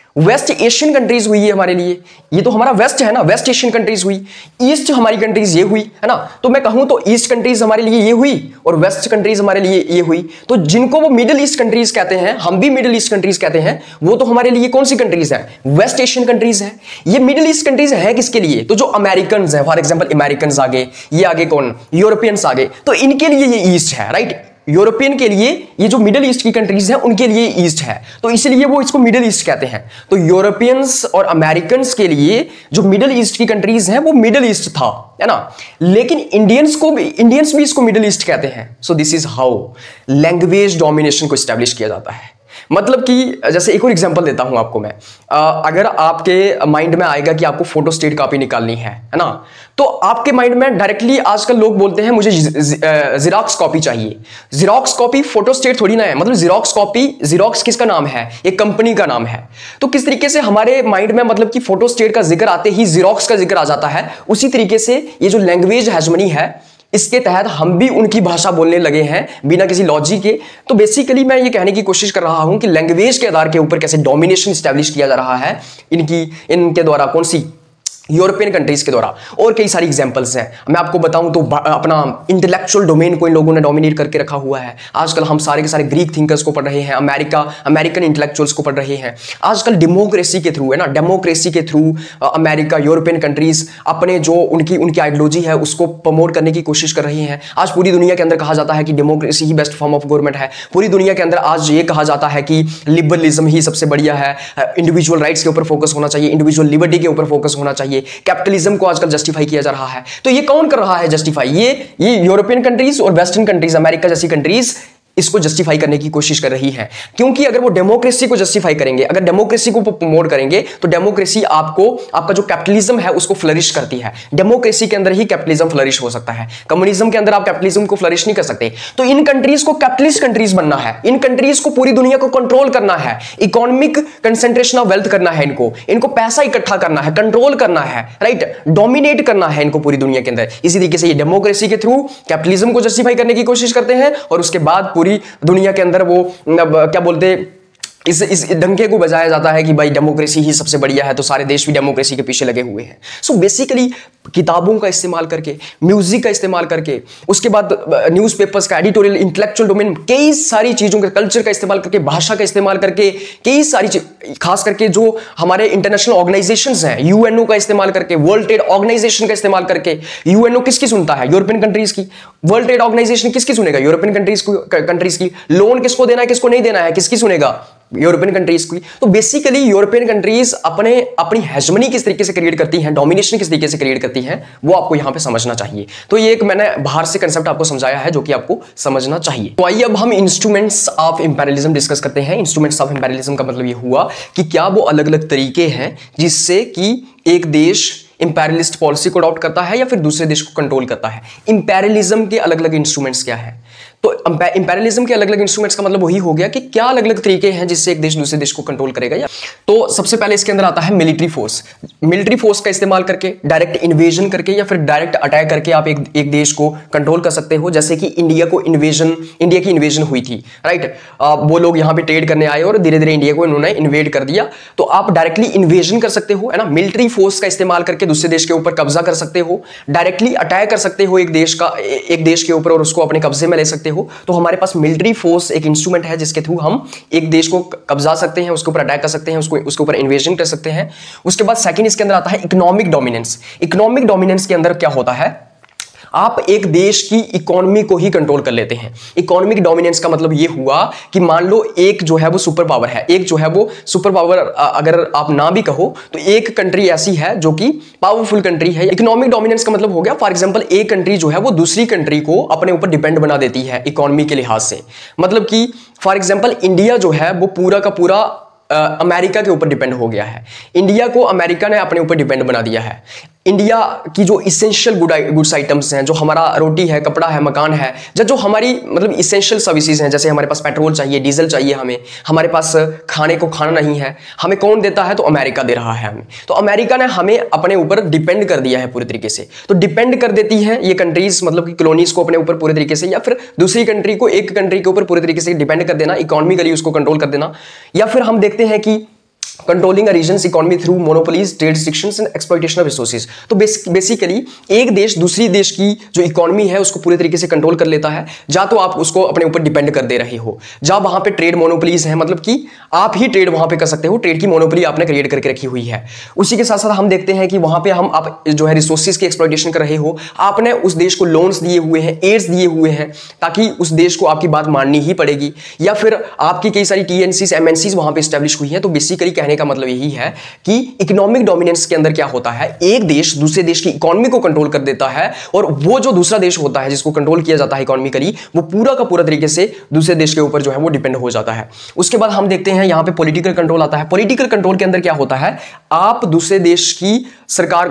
वेस्ट एशियन कंट्रीज हुई है हमारे लिए, ये तो हमारा वेस्ट है ना, वेस्ट एशियन कंट्रीज हुई। ईस्ट हमारी कंट्रीज ये हुई है ना, तो मैं कहूं तो ईस्ट कंट्रीज हमारे लिए ये हुई और वेस्ट कंट्रीज हमारे लिए ये हुई। तो जिनको वो मिडिल ईस्ट कंट्रीज कहते हैं, हम भी मिडिल ईस्ट कंट्रीज कहते हैं, वो तो हमारे लिए कौन सी कंट्रीज है? वेस्ट एशियन कंट्रीज है। ये मिडिल ईस्ट कंट्रीज है किसके लिए? तो जो अमेरिकन है, फॉर एग्जाम्पल अमेरिकन आगे, ये आगे कौन? यूरोपियंस आगे, तो इनके लिए ये ईस्ट है, राइट। यूरोपियन के लिए ये जो मिडिल ईस्ट की कंट्रीज हैं उनके लिए ईस्ट है, तो इसलिए वो इसको मिडिल ईस्ट कहते हैं। तो यूरोपियंस और अमेरिकन्स के लिए जो मिडिल ईस्ट की कंट्रीज हैं वो मिडिल ईस्ट था, है ना। लेकिन इंडियंस भी इसको मिडिल ईस्ट कहते हैं। So this is how language domination को एस्टैब्लिश किया जाता है। मतलब कि जैसे एक और एग्जांपल देता हूं आपको मैं, अगर आपके माइंड में आएगा कि आपको फोटो स्टेट कॉपी निकालनी है ना, तो आपके माइंड में डायरेक्टली आजकल लोग बोलते हैं मुझे जिरोक्स कॉपी चाहिए। जिरोक्स कॉपी फोटो स्टेट थोड़ी ना है, मतलब जिरोक्स कॉपी, जिरोक्स किसका नाम है? एक कंपनी का नाम है। तो किस तरीके से हमारे माइंड में मतलब कि फोटो स्टेट का जिक्र आते ही जिरोक्स का जिक्र आ जाता है, उसी तरीके से ये जो लैंग्वेज हेजमनी है इसके तहत हम भी उनकी भाषा बोलने लगे हैं बिना किसी लॉजिक के। तो बेसिकली मैं ये कहने की कोशिश कर रहा हूं कि लैंग्वेज के आधार के ऊपर कैसे डोमिनेशन स्टैब्लिश किया जा रहा है इनके द्वारा, कौन सी? यूरोपियन कंट्रीज के द्वारा। और कई सारी एग्जांपल्स हैं, मैं आपको बताऊं तो अपना इंटेलेक्चुअल डोमेन को इन लोगों ने डोमिनेट करके रखा हुआ है। आजकल हम सारे के सारे ग्रीक थिंकर्स को पढ़ रहे हैं, अमेरिकन इंटेलेक्चुअल्स को पढ़ रहे हैं। आजकल डेमोक्रेसी के थ्रू, है ना, डेमोक्रेसी के थ्रू अमेरिका, यूरोपियन कंट्रीज अपने जो उनकी आइडियोलॉजी है उसको प्रमोट करने की कोशिश कर रही हैं। आज पूरी दुनिया के अंदर कहा जाता है कि डेमोक्रेसी ही बेस्ट फॉर्म ऑफ गवर्नमेंट है। पूरी दुनिया के अंदर आज ये कहा जाता है कि लिबरलिज्म ही सबसे बढ़िया है, इंडिविजुअल राइट्स के ऊपर फोकस होना चाहिए, इंडिविजुअल लिबर्टी के ऊपर फोकस होना चाहिए। कैपिटलिज्म को आजकल जस्टिफाई किया जा रहा है। तो ये कौन कर रहा है जस्टिफाई? ये यूरोपियन कंट्रीज और वेस्टर्न कंट्रीज, अमेरिका जैसी कंट्रीज इसको जस्टिफाई करने की कोशिश कर रही है। क्योंकि अगर वो डेमोक्रेसी को जस्टिफाई करेंगे, अगर डेमोक्रेसी को प्रमोट करेंगे, तो डेमोक्रेसी आपका जो कैपिटलिज्म है उसको फ्लरिश करती है। डेमोक्रेसी के अंदर ही कैपिटलिज्म फ्लरिश हो सकता है, कम्युनिज्म के अंदर आप कैपिटलिज्म को फ्लरिश नहीं कर सकते। तो इन कंट्रीज को कैपिटलिस्ट कंट्रीज बनना है, इन कंट्रीज को पूरी दुनिया को कंट्रोल करना है, इकोनॉमिक कंसेंट्रेशन ऑफ वेल्थ करना है, इनको पैसा इकट्ठा करना है, कंट्रोल करना है, राइट, डोमिनेट करना है इनको पूरी दुनिया के अंदर। इसी तरीके से ये डेमोक्रेसी के थ्रू कैपिटलिज्म को जस्टिफाई करने की कोशिश करते हैं और उसके बाद पूरी दुनिया के अंदर वो क्या बोलते, इस डंके को बजाया जाता है कि भाई डेमोक्रेसी ही सबसे बढ़िया है, तो सारे देश भी डेमोक्रेसी के पीछे लगे हुए हैं। सो बेसिकली किताबों का इस्तेमाल करके, म्यूजिक का इस्तेमाल करके, उसके बाद न्यूज़पेपर्स का एडिटोरियल, इंटेलेक्चुअल डोमेन, कई सारी चीज़ों का, कल्चर का इस्तेमाल करके, भाषा का इस्तेमाल करके, कई सारी खास करके जो हमारे इंटरनेशनल ऑर्गेनाइजेशंस हैं, यूएनओ का इस्तेमाल करके, वर्ल्ड ट्रेड ऑर्गेनाइजेशन का इस्तेमाल करके। यूएनओ किसकी सुनता है? यूरोपियन कंट्रीज की। वर्ल्ड ट्रेड ऑर्गेनाइजेशन किसकी सुनेगा? यूरोपियन कंट्रीज की। लोन किसको देना है, किसको नहीं देना है, किसकी सुनेगा? यूरोपियन कंट्रीज की। तो बेसिकली यूरोपियन कंट्रीज अपनी हेजमनी किस तरीके से क्रिएट करती हैं, डोमिनेशन किस तरीके से क्रिएट करती हैं, वो आपको यहां पे समझना चाहिए। तो ये एक मैंने बाहर से कंसेप्ट आपको समझाया है जो कि आपको समझना चाहिए। तो आइए अब हम इंस्ट्रूमेंट्स ऑफ इंपेरियलिज्म डिस्कस करते हैं। इंस्ट्रूमेंट्स ऑफ इंपेरियलिज्म का मतलब ये हुआ कि क्या वो अलग अलग तरीके हैं जिससे कि एक देश इंपेरियलिस्ट पॉलिसी को अडॉप्ट करता है या फिर दूसरे देश को कंट्रोल करता है। इंपेरियलिज्म के अलग अलग इंस्ट्रूमेंट्स क्या है? तो इंपेरियलिज्म के अलग अलग इंस्ट्रूमेंट्स का मतलब वही हो गया कि क्या अलग अलग तरीके हैं जिससे एक देश दूसरे देश को कंट्रोल करेगा। या तो सबसे पहले इसके अंदर आता है मिलिट्री फोर्स। मिलिट्री फोर्स का इस्तेमाल करके, डायरेक्ट इन्वेजन करके या फिर डायरेक्ट अटैक करके आप एक देश को कंट्रोल कर सकते हो। जैसे कि इंडिया की इन्वेजन हुई थी, राइट। वो लोग यहाँ पे ट्रेड करने आए और धीरे धीरे इंडिया को इन्होंने इन्वेड कर दिया। तो आप डायरेक्टली इन्वेजन कर सकते हो, है ना। मिलिट्री फोर्स का इस्तेमाल करके दूसरे देश के ऊपर कब्जा कर सकते हो, डायरेक्टली अटैक कर सकते हो एक देश के ऊपर और उसको अपने कब्जे में ले सकते हो। तो हमारे पास मिलिट्री फोर्स एक इंस्ट्रूमेंट है जिसके थ्रू हम एक देश को कब्जा सकते हैं, उसके ऊपर अटैक कर सकते हैं, उसके ऊपर इन्वेजन कर सकते हैं। उसके बाद सेकंड इसके अंदर आता है इकोनॉमिक डोमिनेंस। इकोनॉमिक डोमिनेंस के अंदर क्या होता है? आप एक देश की इकोनॉमी को ही कंट्रोल कर लेते हैं। इकोनॉमिक डोमिनेंस का मतलब ये हुआ कि मान लो एक जो है वो सुपर पावर है, एक जो है वो सुपर पावर अगर आप ना भी कहो तो एक कंट्री ऐसी है जो कि पावरफुल कंट्री है। इकोनॉमिक डोमिनेंस का मतलब हो गया फॉर एग्जांपल एक कंट्री जो है वो दूसरी कंट्री को अपने ऊपर डिपेंड बना देती है इकोनॉमी के लिहाज से। मतलब कि फॉर एग्जांपल इंडिया जो है वो पूरा का पूरा अमेरिका के ऊपर डिपेंड हो गया है। इंडिया को अमेरिका ने अपने ऊपर डिपेंड बना दिया है। इंडिया की जो इसेंशियल गुड्स आइटम्स हैं, जो हमारा रोटी है, कपड़ा है, मकान है, जो हमारी मतलब इसेंशियल सर्विसेज हैं, जैसे हमारे पास पेट्रोल चाहिए, डीजल चाहिए, हमारे पास खाने को खाना नहीं है, हमें कौन देता है? तो अमेरिका दे रहा है हमें। तो अमेरिका ने हमें अपने ऊपर डिपेंड कर दिया है पूरी तरीके से। तो डिपेंड कर देती है ये कंट्रीज, मतलब कि कॉलोनीज को अपने ऊपर पूरे तरीके से, या फिर दूसरी कंट्री को एक कंट्री के ऊपर पूरे तरीके से डिपेंड कर देना, इकोनॉमिकली उसको कंट्रोल कर देना। या फिर हम देखते हैं कि controlling a region's economy through monopolies, trade restrictions and exploitation of resources. तो बेसिकली एक देश दूसरी देश की जो इकोनॉमी है उसको पूरे तरीके से कंट्रोल कर लेता है, या तो आप उसको अपने ऊपर डिपेंड कर दे रहे हो, जहां वहां पे ट्रेड मोनोपोलीज है, मतलब कि आप ही ट्रेड वहां पे कर सकते हो, ट्रेड की मोनोपोली आपने क्रिएट करके रखी हुई है। उसी के साथ साथ हम देखते हैं कि वहां पे आप जो है रिसोर्सेज की एक्सप्लॉयटेशन कर रहे हो, आपने उस देश को लोन्स दिए हुए हैं, एड्स दिए हुए हैं, ताकि उस देश को आपकी बात माननी ही पड़ेगी, या फिर आपकी कई सारी टीएनसीज एमएनसीज वहां पे स्टैब्लिश हुई हैं। तो बेसिकली कहने का मतलब यही है कि इकोनॉमिक डोमिनेंस के अंदर क्या होता है, एक देश दूसरे देश की इकोनॉमी को कंट्रोल कर देता है, और वो जो दूसरा देश होता है जिसको कंट्रोल किया जाता है इकोनॉमिकली, वो पूरा का पूरा तरीके से दूसरे देश के ऊपर जो है वो डिपेंड हो जाता है। उसके बाद हम देखते हैं यहां पे पॉलिटिकल कंट्रोल आता है। पॉलिटिकल कंट्रोल के अंदर क्या होता है, आप दूसरे देश की सरकार,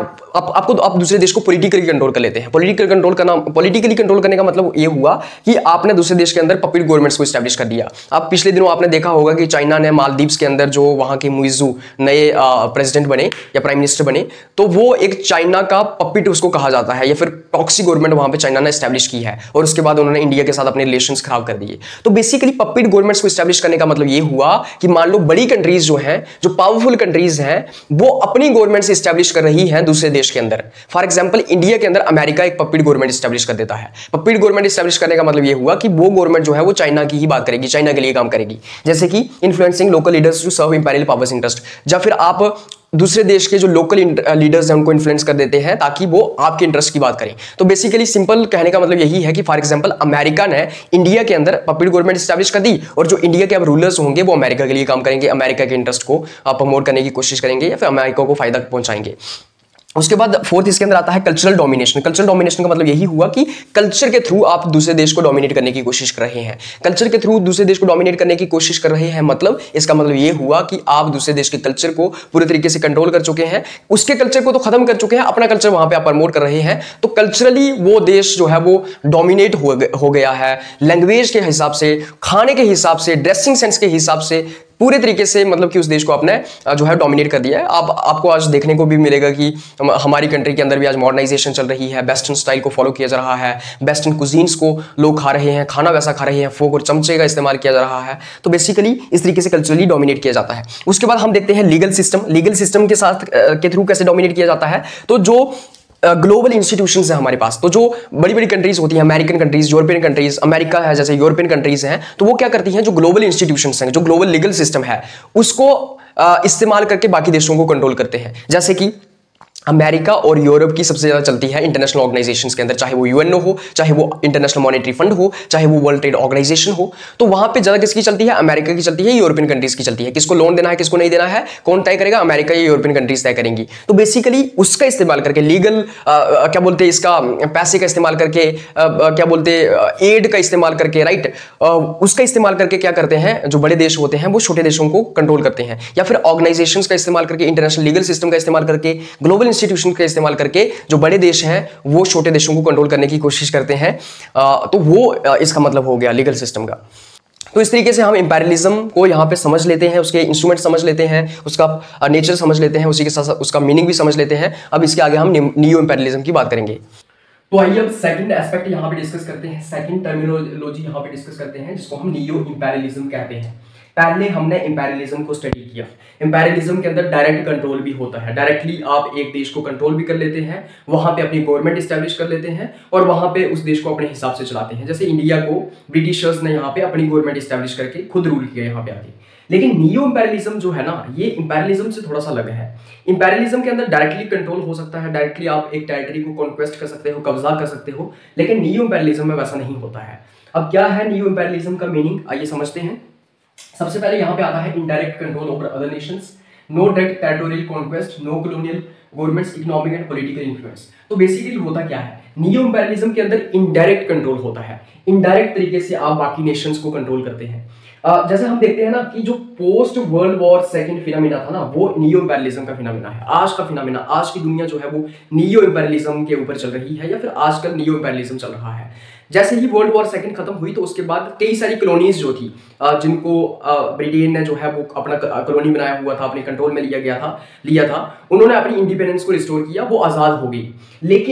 आप दूसरे देश को पॉलिटिकली कंट्रोल कर लेते हैं। पॉलिटिकली कंट्रोल करने का मतलब ये हुआ कि आपने दूसरे देश के अंदर पपेट गवर्नमेंट्स को एस्टैब्लिश कर दिया। अब पिछले दिनों आपने देखा होगा कि चाइना ने मालदीव्स के अंदर जो वहां के मुइज़ू नए प्रेसिडेंट बने या प्राइम मिनिस्टर बने, तो वो एक चाइना का पपेट उसको कहा जाता है, या फिर प्रॉक्सी गवर्नमेंट वहां पे चाइना ने एस्टैब्लिश की है, और उसके बाद उन्होंने इंडिया के साथ अपने रिलेशंस खराब कर दिए। तो बेसिकली पपेट गवर्नमेंट्स को एस्टैब्लिश करने का मतलब ये हुआ कि मान लो बड़ी कंट्रीज जो हैं, जो पावरफुल कंट्रीज हैं, वो अपनी गवर्नमेंट से एस्टैब्लिश कर रही हैं दूसरे देश के अंदर। फॉर एग्जांपल इंडिया के अंदर अमेरिका एक पपेट गवर्नमेंट एस्टैब्लिश कर देता है। पपेट गवर्नमेंट एस्टैब्लिश करने का मतलब ये हुआ कि वो गवर्नमेंट जो है वो चाइना की ही बात करेगी, चाइना के लिए काम करेगी, जैसे कि influencing local leaders to serve imperial powers interest, या फिर आप दूसरे देश के जो लोकल लीडर्स हैं उनको इन्फ्लुएंस कर देते हैं ताकि वो आपके इंटरेस्ट की बात करें। तो बेसिकली सिंपल कहने का मतलब यही है कि फॉर एग्जांपल अमेरिका ने इंडिया के अंदर पपेट गवर्नमेंट एस्टैब्लिश कर दी, और जो इंडिया के अब रूलर्स होंगे वो अमेरिका के लिए काम करेंगे, अमेरिका के इंटरेस्ट को प्रमोट करने की कोशिश करेंगे, या फिर अमेरिका को फायदा पहुंचाएंगे। उसके बाद फोर्थ इसके अंदर आता है कल्चरल डोमिनेशन। कल्चरल डोमिनेशन का मतलब यही हुआ कि कल्चर के थ्रू आप दूसरे देश को डोमिनेट करने की कोशिश कर रहे हैं। कल्चर के थ्रू दूसरे देश को डोमिनेट करने की कोशिश कर रहे हैं, मतलब इसका मतलब ये हुआ कि आप दूसरे देश के कल्चर को पूरे तरीके से कंट्रोल कर चुके हैं, उसके कल्चर को तो खत्म कर चुके हैं, अपना कल्चर वहां पे आप प्रमोट कर रहे हैं। तो कल्चरली वो देश जो है वो डोमिनेट हो गया है, लैंग्वेज के हिसाब से, खाने के हिसाब से, ड्रेसिंग सेंस के हिसाब से, पूरे तरीके से मतलब कि उस देश को आपने जो है डोमिनेट कर दिया है। आपको आज देखने को भी मिलेगा कि हमारी कंट्री के अंदर भी आज मॉडर्नाइजेशन चल रही है, वेस्टर्न स्टाइल को फॉलो किया जा रहा है, वेस्टर्न कुजीन्स को लोग खा रहे हैं, खाना वैसा खा रहे हैं, फोक और चमचे का इस्तेमाल किया जा रहा है। तो बेसिकली इस तरीके से कल्चरली डोमिनेट किया जाता है। उसके बाद हम देखते हैं लीगल सिस्टम। लीगल सिस्टम के साथ के थ्रू कैसे डोमिनेट किया जाता है, तो जो ग्लोबल इंस्टीट्यूशंस है हमारे पास, तो जो बड़ी बड़ी कंट्रीज होती हैं, American countries, European countries, America है जैसे यूरोपियन कंट्रीज हैं, तो वो क्या करती हैं, जो ग्लोबल इंस्टीट्यूशंस हैं, जो ग्लोबल लीगल सिस्टम है, उसको इस्तेमाल करके बाकी देशों को कंट्रोल करते हैं। जैसे कि अमेरिका और यूरोप की सबसे ज्यादा चलती है इंटरनेशनल ऑर्गेनाइजेशंस के अंदर, चाहे वो यूएनओ हो, चाहे वो इंटरनेशनल मॉनेटरी फंड हो, चाहे वो वर्ल्ड ट्रेड ऑर्गेनाइजेशन हो। तो वहां पे ज्यादा किसकी चलती है, अमेरिका की चलती है, यूरोपियन कंट्रीज की चलती है। किसको लोन देना है, किसको नहीं देना है, कौन तय करेगा, अमेरिका या यूरोपियन कंट्रीज तय करेंगी। तो बेसिकली उसका इस्तेमाल करके लीगल क्या बोलते हैं, इसका पैसे का इस्तेमाल करके, क्या बोलते हैं, एड का इस्तेमाल करके, राइट, उसका इस्तेमाल करके क्या करते हैं, जो बड़े देश होते हैं वो छोटे देशों को कंट्रोल करते हैं, या फिर ऑर्गेनाइजेशंस का इस्तेमाल करके, इंटरनेशनल लीगल सिस्टम का इस्तेमाल करके, ग्लोबल इंस्टीट्यूशन का इस्तेमाल करके जो बड़े देश हैं वो छोटे देशों को कंट्रोल करने की कोशिश करते हैं। तो वो इसका मतलब हो गया लीगल सिस्टम का। तो इस तरीके से हम इंपीरियलिज्म को यहाँ पे समझ लेते हैं, उसके इंस्ट्रूमेंट समझ लेते हैं, उसका नेचर समझ लेते हैं, उसी के साथ साथ उसका मीनिंग भी समझ लेते हैं। अब इसके आगे हम नियो इंपीरियलिज्म की बात करेंगे। तो आइए अब सेकंड एस्पेक्ट यहाँ पे डिस्कस करते हैं, सेकंड टर्मिनोलॉजी यहाँ पे डिस्कस करते हैं, जिसको हम नियो इंपीरियलिज्म कहते हैं। पहले हमने इंपीरियलिज्म को स्टडी किया। इंपीरियलिज्म के अंदर डायरेक्ट कंट्रोल भी होता है, डायरेक्टली आप एक देश को कंट्रोल भी कर लेते हैं, वहां पे अपनी गवर्नमेंट एस्टैब्लिश कर लेते हैं और वहां पे उस देश को अपने हिसाब से चलाते हैं। जैसे इंडिया को ब्रिटिशर्स ने यहाँ पे अपनी गवर्नमेंट एस्टैब्लिश करके खुद रूल किया यहाँ पे आके। लेकिन नियो इंपीरियलिज्म जो है ना, ये इंपीरियलिज्म से थोड़ा सा अलग है। इंपीरियलिज्म के अंदर डायरेक्टली कंट्रोल हो सकता है, डायरेक्टली आप एक टेरिटरी को कॉन्क्वेस्ट कर सकते हो, कब्जा कर सकते हो, लेकिन नियो इंपीरियलिज्म में वैसा नहीं होता है। अब क्या है नियो इंपीरियलिज्म का मीनिंग, आइए समझते हैं। सबसे पहले यहाँ पे आता है indirect control over other nations, no direct territorial conquest, no colonial governments, economic and political influence. तो बेसिकली होता क्या है, नियो इंपीरियलिज्म के अंदर इनडायरेक्ट कंट्रोल होता है, इनडायरेक्ट तरीके से आप बाकी नेशंस को कंट्रोल करते हैं। जैसे हम देखते हैं ना कि जो post world war second phenomena था ना, वो नियो इंपीरियलिज्म का फिनोमिना है। आज का फिनोमिना, आज की दुनिया जो है वो नियो इंपीरियलिज्म के ऊपर चल रही है, या फिर आजकल नियो इंपीरियलिज्म चल रहा है। जैसे ही वर्ल्ड वॉर सेकंड खत्म हुई तो उसके बाद कई सारी कॉलोनीज जो थी, जिनको ब्रिटेन ने जो है वो अपना कॉलोनी बनाया हुआ था, अपने कंट्रोल में लिया था, उन्होंने अपनी इंडिपेंडेंस को रिस्टोर किया, वो आज़ाद हो गई। लेकिन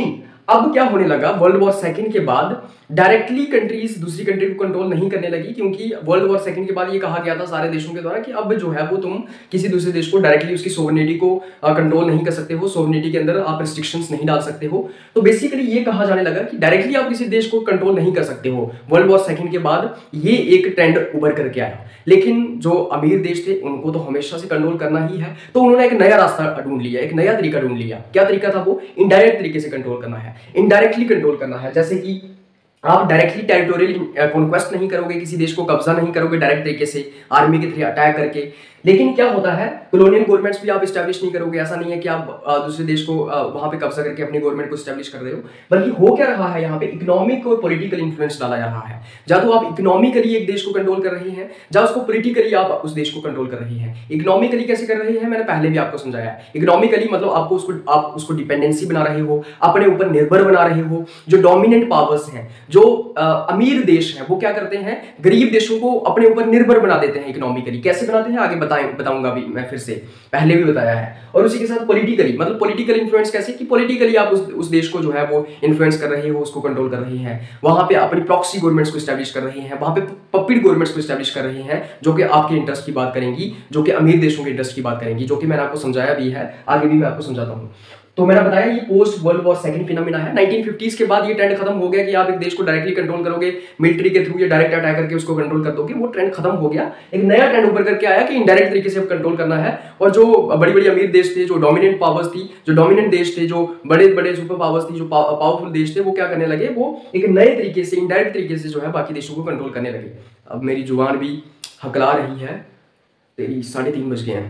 अब क्या होने लगा, वर्ल्ड वॉर सेकंड के बाद डायरेक्टली कंट्रीज दूसरी कंट्री को कंट्रोल नहीं करने लगी, क्योंकि वर्ल्ड वॉर सेकंड के बाद ये कहा गया था सारे देशों के द्वारा कि अब जो है वो तुम किसी दूसरे देश को डायरेक्टली उसकी सोवरेनिटी को कंट्रोल नहीं कर सकते हो, सोवरेनिटी के अंदर आप रिस्ट्रिक्शंस नहीं डाल सकते हो। तो बेसिकली ये कहा जाने लगा कि डायरेक्टली आप किसी देश को कंट्रोल नहीं कर सकते हो। वर्ल्ड वॉर सेकंड के बाद ये एक ट्रेंड उभर करके आया, लेकिन जो अमीर देश थे उनको तो हमेशा से कंट्रोल करना ही है, तो उन्होंने एक नया रास्ता ढूंढ लिया, एक नया तरीका ढूंढ लिया। क्या तरीका था वो? इनडायरेक्ट तरीके से कंट्रोल करना है, इनडायरेक्टली कंट्रोल करना है। जैसे कि आप डायरेक्टली टेरिटोरियल कॉन्क्वेस्ट नहीं करोगे, किसी देश को कब्जा नहीं करोगे डायरेक्ट तरीके से आर्मी के थ्रू अटैक करके, लेकिन क्या होता है कॉलोनियल गवर्नमेंट्स भी आप स्टैब्लिश नहीं करोगे। ऐसा नहीं है कि आप दूसरे देश को वहां पे कब्जा करके अपनी गवर्नमेंट को स्टैब्लिश कर रहे हो, बल्कि हो क्या रहा है यहाँ पे इकोनॉमिक और पॉलिटिकल इन्फ्लुएंस डाला जा रहा है। जहाँ तो आप इकोनॉमिकली एक देश को कंट्रोल कर रही हैं, जहाँ उसको पॉलिटिकली आप उस देश को कंट्रोल कर रही हैं। इकोनॉमिकली कैसे कर रही है, मैंने पहले भी आपको समझाया है। इकोनॉमिकली मतलब आप उसको डिपेंडेंसी बना रहे हो, अपने ऊपर निर्भर बना रहे हो। जो डोमिनेंट पावर्स हैं, जो अमीर देश हैं, वो क्या करते हैं, गरीब देशों को अपने ऊपर निर्भर बना देते हैं इकोनॉमिकली। कैसे बनाते हैं आगे बताऊंगा भी मैं, फिर से पहले भी बताया है। और उसी के साथ पॉलिटिकली मतलब पॉलिटिकल इन्फ्लुएंस कैसे कि पॉलिटिकली आप उस देश को जो है वो इन्फ्लुएंस कर रहे हो, उसको कंट्रोल कर रही हैं, वहां पे अपनी प्रॉक्सी गवर्नमेंट्स को एस्टैब्लिश कर रही हैं, वहां पे पपिट गवर्नमेंट्स को एस्टैब्लिश कर रही हैं, जो कि आपके इंटरेस्ट की बात करेंगी, जो कि अमीर देशों के इंटरेस्ट की बात करेंगी, जो कि मैंने आपको समझाया भी है, आगे भी मैं आपको समझाता हूँ। तो मैंने बताया ये post world war second phenomena है। 1950s के बाद ये ट्रेंड खत्म हो गया कि आप एक देश को डायरेक्टली कंट्रोल करोगे मिलिट्री के थ्रू या डायरेक्ट अटैक करके उसको कंट्रोल कर दोगे। वो ट्रेंड खत्म हो गया, एक नया ट्रेंड ऊपर करके आया कि इनडायरेक्ट तरीके से अब कंट्रोल करना है। और जो बड़ी बड़ी अमीर देश थे, जो डोमिनेंट पावर्स थी, जो डोमिनेंट देश थे, जो बड़े बड़े सुपर पावर्स थी, जो पावरफुल देश थे, वो क्या करने लगे, वो एक नए तरीके से इनडायरेक्ट तरीके से जो है बाकी देशों को कंट्रोल करने लगे। अब मेरी जुबान भी हकला रही है, 3:30 बज गए हैं।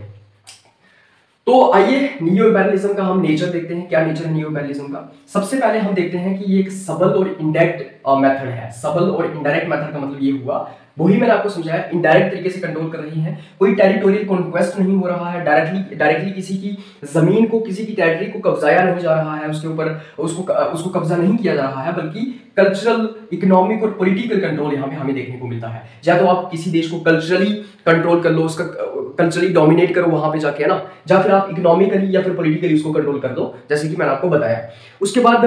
तो आइए नियो इम्पेरियलिज्म का हम नेचर देखते हैं। क्या नेचर है नियो इम्पेरियलिज्म का? सबसे पहले हम देखते हैं कि ये एक सबल और इनडायरेक्ट मेथड है। सबल और इनडायरेक्ट मेथड का मतलब ये हुआ, वही मैंने आपको समझाया, इनडायरेक्ट तरीके से कंट्रोल कर रही है। कोई टेरिटोरियल कॉन्क्वेस्ट नहीं हो रहा है, डायरेक्टली किसी की जमीन को, किसी की टेरिटरी को कब्जाया नहीं जा रहा है, उसके ऊपर उसको कब्जा नहीं किया जा रहा है, बल्कि कल्चरल, इकोनॉमिक और पॉलिटिकल कंट्रोल यहाँ पे हमें देखने को मिलता है। या तो आप किसी देश को कल्चरली कंट्रोल कर लो, उसका कल्चरली डोमिनेट करो वहां पे जाके, है ना, या फिर आप इकोनॉमिकली या फिर पॉलिटिकली उसको कंट्रोल कर दो, जैसे कि मैंने आपको बताया। उसके बाद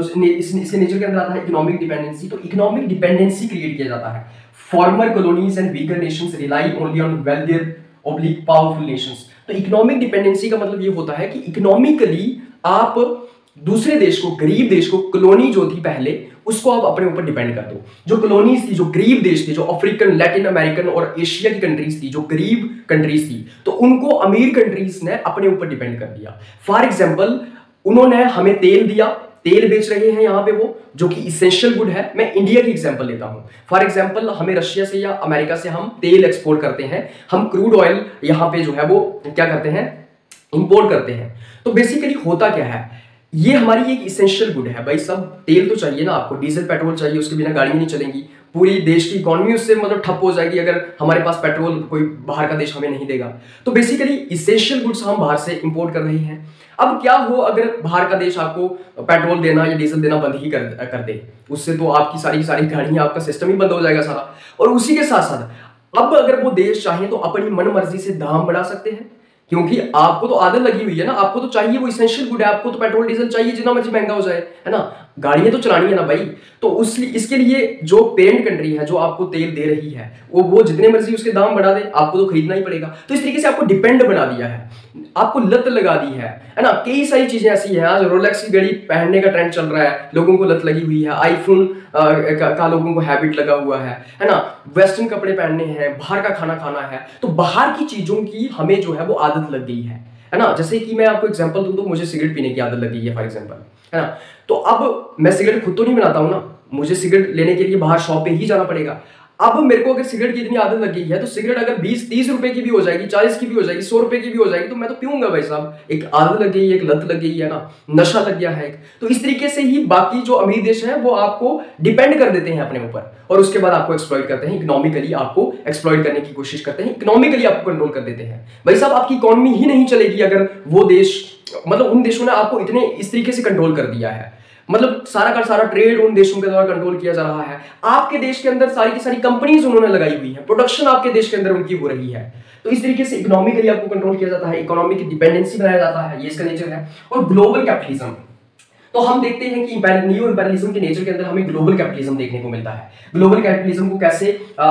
इसके नेचर के अंदर आता है इकोनॉमिक डिपेंडेंसी। तो इकोनॉमिक डिपेंडेंसी क्रिएट किया जाता है। Former colonies and weaker nations rely only on wealthier oblique powerful nations. तो इकोनॉमिक डिपेंडेंसी का मतलब ये होता है कि इकोनॉमिकली आप दूसरे देश को, गरीब देश को, कॉलोनी जो थी पहले, उसको आप अपने ऊपर डिपेंड कर दो। जो कॉलोनीज थी, जो गरीब देश थे, जो अफ्रीकन, लैटिन अमेरिकन और एशिया की कंट्रीज थी, जो गरीब कंट्रीज थी, तो उनको अमीर कंट्रीज ने अपने ऊपर डिपेंड कर दिया। फॉर एग्जाम्पल, उन्होंने हमें तेल दिया, तेल बेच रहे हैं यहाँ पे वो, जो कि इसेंशियल गुड है। मैं इंडिया की एग्जांपल लेता हूँ। फॉर एग्जांपल, हमें रशिया से या अमेरिका से हम तेल एक्सपोर्ट करते हैं, हम क्रूड ऑयल यहाँ पे जो है वो क्या करते हैं, इंपोर्ट करते हैं। तो बेसिकली होता क्या है, ये हमारी एक इसेंशियल गुड है भाई। सब तेल तो चाहिए ना आपको, डीजल पेट्रोल चाहिए, उसके बिना गाड़ी नहीं चलेंगी। पूरी देश की इकोनॉमी उससे मतलब ठप हो जाएगी अगर हमारे पास पेट्रोल कोई बाहर का देश हमें नहीं देगा। तो बेसिकली इसेंशियल गुड्स हम बाहर से इंपोर्ट कर रहे हैं। अब क्या हो अगर बाहर का देश आपको पेट्रोल देना या डीजल देना बंद ही कर दे, उससे तो आपकी सारी गाड़ियां, आपका सिस्टम ही बंद हो जाएगा सारा। और उसी के साथ साथ अब अगर वो देश चाहे तो अपनी मन मर्जी से दाम बढ़ा सकते हैं, क्योंकि आपको तो आदत लगी हुई है ना, आपको तो चाहिए, वो इसेंशियल गुड है, आपको तो पेट्रोल डीजल चाहिए जितना मर्जी महंगा हो जाए, है ना, गाड़ियां तो चलानी है ना भाई। तो इसके लिए जो पेरेंट कंट्री है, जो आपको तेल दे रही है, वो जितने मर्जी उसके दाम बढ़ा दे, आपको तो खरीदना ही पड़ेगा। तो इस तरीके से आपको डिपेंड बना दिया है, आपको लत लगा दी है ना। कई सारी चीजें ऐसी हैं, आज रोलेक्स की घड़ी पहनने का ट्रेंड चल रहा है, लोगों को लत लगी हुई है, आईफोन का लोगों को हैबिट लगा हुआ है ना, वेस्टर्न कपड़े पहनने हैं, बाहर का खाना खाना है। तो बाहर की चीजों की हमें जो है वो आदत लग गई है ना। जैसे कि मैं आपको एग्जांपल दूं तो मुझे सिगरेट पीने की आदत लग गई है फॉर एग्जांपल, है ना। तो अब मैं सिगरेट खुद तो नहीं बनाता हूं ना, मुझे सिगरेट लेने के लिए बाहर शॉप पे ही जाना पड़ेगा। अब मेरे को अगर सिगरेट की इतनी आदत लग गई है, तो सिगरेट अगर 20-30 रुपए की भी हो जाएगी, 40 की भी हो जाएगी, 100 रुपए की भी हो जाएगी, तो मैं तो पीऊंगा भाई साहब। एक आदत लग गई है, एक लत लग गई है ना, नशा लग गया है एक। तो इस तरीके से ही बाकी जो अमीर देश हैं वो आपको डिपेंड कर देते हैं अपने ऊपर, और उसके बाद आपको एक्सप्लॉइट करते हैं, इकोनॉमिकली आपको एक्सप्लॉइट करने की कोशिश करते हैं, इकोनॉमिकली आपको कंट्रोल कर देते हैं। भाई साहब, आपकी इकोनॉमी ही नहीं चलेगी अगर वो देश, मतलब उन देशों ने आपको इतने इस तरीके से कंट्रोल कर दिया है। मतलब सारा का सारा ट्रेड उन देशों के द्वारा कंट्रोल किया जा रहा है। आपके देश के अंदर सारी की सारी कंपनीज उन्होंने लगाई हुई है, प्रोडक्शन आपके देश के अंदर उनकी हो रही है। तो इस तरीके से इकोनॉमिकली आपको कंट्रोल किया जाता है, इकोनॉमिक डिपेंडेंसी बनाया जाता है, ये इसका नेचर है। और ग्लोबल कैपिटलिज्म, तो हम देखते हैं कि नियो इंपेरियलिज्म के नेचर के अंदर हमें ग्लोबल कैपिटलिज्म देखने को मिलता है। ग्लोबल कैपिटलिज्म को कैसे,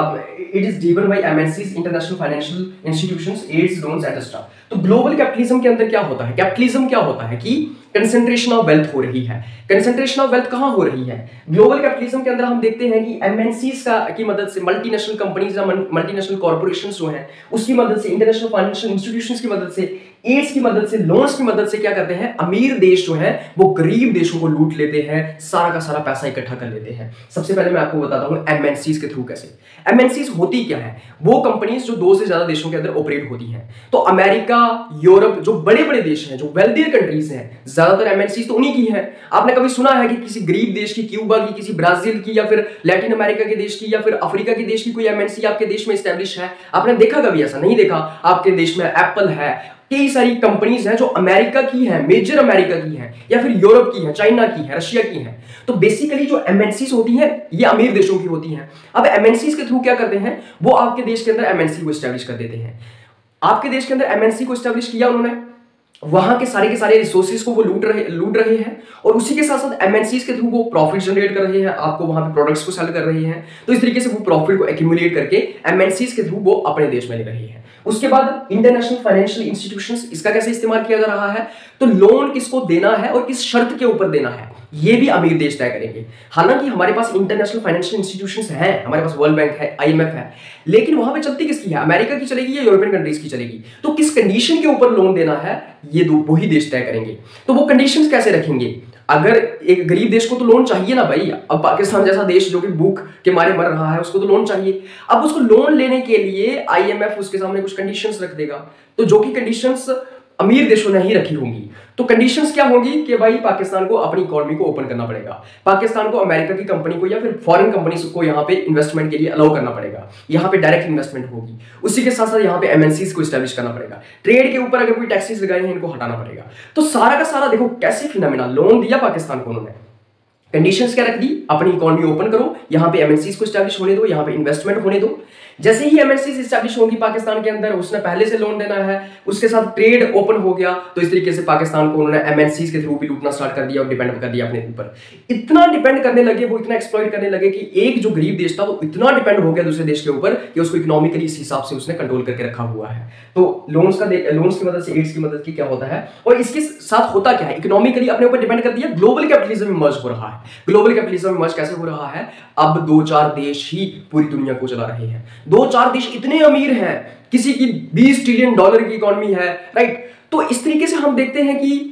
it is driven by MNCs, international financial institutions, aids, loans etcetera. तो ग्लोबल कैपिटलिज्म के अंदर क्या होता है, कैपिटलिज्म क्या होता है कि कंसंट्रेशन ऑफ वेल्थ हो रही है। कंसंट्रेशन ऑफ वेल्थ कहां हो रही है? ग्लोबल कैपिटलिज्म के अंदर हम देखते हैं कि एमएनसीज की मदद से, मल्टीनेशनल कंपनीज या मल्टीनेशनल कॉर्पोरेशंस जो हैं उसकी मदद से, इंटरनेशनल फाइनेंशियल इंस्टीट्यूशंस की मदद से, एड्स की मदद से, लोन्स की मदद से क्या करते हैं, अमीर देश जो है वो गरीब देशों को लूट लेते हैं, सारा का सारा पैसा इकट्ठा कर लेते हैं। सबसे पहले मैं आपको बताता हूं एमएनसीज के थ्रू कैसे। एमएनसीज होती क्या है? वो कंपनीज जो 2 से ज्यादा देशों के अंदर ऑपरेट होती हैं। तो अमेरिका, यूरोप, जो बड़े बड़े देश हैं, जो वेल्दियर कंट्रीज हैं, ज्यादातर एमएनसीज तो उन्हीं की हैं। आपने कभी सुना है कि किसी गरीब देश की, क्यूबा की, किसी ब्राजील की, या फिर लैटिन अमेरिका के देश की, या फिर अफ्रीका के देश की कोई एमएनसी आपके देश में एस्टैब्लिश है? आपने देखा कभी? ऐसा नहीं देखा। आपके देश में एप्पल है, कई सारी कंपनीज हैं जो अमेरिका की हैं, मेजर अमेरिका की हैं, या फिर यूरोप की हैं, चाइना की है, रशिया की हैं। तो बेसिकली जो एमएनसीज होती हैं ये अमीर देशों की होती हैं। अब एमएनसीज के थ्रू क्या करते हैं, वो आपके देश के अंदर एमएनसी को एस्टैब्लिश कर देते हैं। आपके देश के अंदर एमएनसी को एस्टैब्लिश किया उन्होंने, वहां के सारे रिसोर्सेज को वो लूट रहे हैं, और उसी के साथ साथ एमएनसीज के थ्रू वो प्रॉफिट जनरेट कर रहे हैं, आपको वहां पे प्रोडक्ट्स को सेल कर रहे हैं। तो इस तरीके से वो प्रॉफिट को एक्यूमुलेट करके एमएनसीज के थ्रू वो अपने देश में ले रहे हैं। उसके बाद इंटरनेशनल फाइनेंशियल इंस्टीट्यूशंस, इसका कैसे इस्तेमाल किया जा रहा है? तो लोन किसको देना है और किस शर्त के ऊपर देना है ये भी अमीर देश तय करेंगे। हालांकि हमारे पास इंटरनेशनल फाइनेंशियल इंस्टीट्यूशंस हैं, हमारे पास वर्ल्ड बैंक है, आईएमएफ है, लेकिन वहां पे चलती किसकी है? अमेरिका की चलेगी या यूरोपियन कंट्रीज की चलेगी? तो किस कंडीशन के ऊपर लोन देना है ये वही देश तय करेंगे। तो वो कंडीशंस कैसे रखेंगे? अगर एक गरीब देश को तो लोन चाहिए ना भाई। अब पाकिस्तान जैसा देश जो कि भूख के मारे मर रहा है, उसको तो लोन चाहिए। अब उसको लोन लेने के लिए आईएमएफ उसके सामने कुछ कंडीशंस रख देगा, तो जो कि कंडीशंस अमीर देशों ने ही रखी होंगी। तो कंडीशंस क्या होंगी कि भाई पाकिस्तान को अपनी इकोनॉमी को ओपन करना पड़ेगा, पाकिस्तान को अमेरिका की कंपनी को या फिर फॉरेन कंपनीज को यहाँ पे इन्वेस्टमेंट के लिए अलाउ करना पड़ेगा, यहाँ पे डायरेक्ट इन्वेस्टमेंट होगी। उसी के साथ साथ यहाँ पे एमएनसीज को एस्टैब्लिश करना पड़ेगा, ट्रेड के ऊपर अगर कोई टैक्सेस लगाए हैं इनको हटाना पड़ेगा। तो सारा का सारा देखो कैसे फिनोमेना, लोन दिया पाकिस्तान को उन्होंने, कंडीशंस क्या रख दी, अपनी इकोनॉमी ओपन करो, यहाँ पे एमएनसीज को एस्टैब्लिश होने दो, यहाँ पे इन्वेस्टमेंट होने दो। जैसे ही एमएनसीज एस्टैब्लिश होगी पाकिस्तान के अंदर, उसने पहले से लोन देना है, उसके साथ ट्रेड ओपन हो गया, तो इस तरीके से पाकिस्तान को उन्होंने एमएनसीज के थ्रू भी लूटना स्टार्ट कर दिया और डिपेंड कर दिया अपने ऊपर। इतना डिपेंड करने लगे, वो इतना एक्सप्लॉइट करने लगे कि एक जो गरीब देश था वो इतना डिपेंड हो गया दूसरे देश के ऊपर कि उसको इकोनॉमिकली इस हिसाब से उसने कंट्रोल करके रखा हुआ है। तो लोन्स की मदद से, एड्स की मदद की क्या होता है, और इसके साथ होता क्या है, इकोनॉमिकली अपने ऊपर डिपेंड कर दिया। ग्लोबल कैपिटलिज्म में मर्ज हो रहा है। ग्लोबल कैपिटलिज्म में मर्ज कैसे हो रहा है? अब 2-4 देश ही पूरी दुनिया को चला रहे हैं। 2-4 देश इतने अमीर हैं, किसी की $20 ट्रिलियन की इकोनॉमी है, राइट। तो इस तरीके से हम देखते हैं कि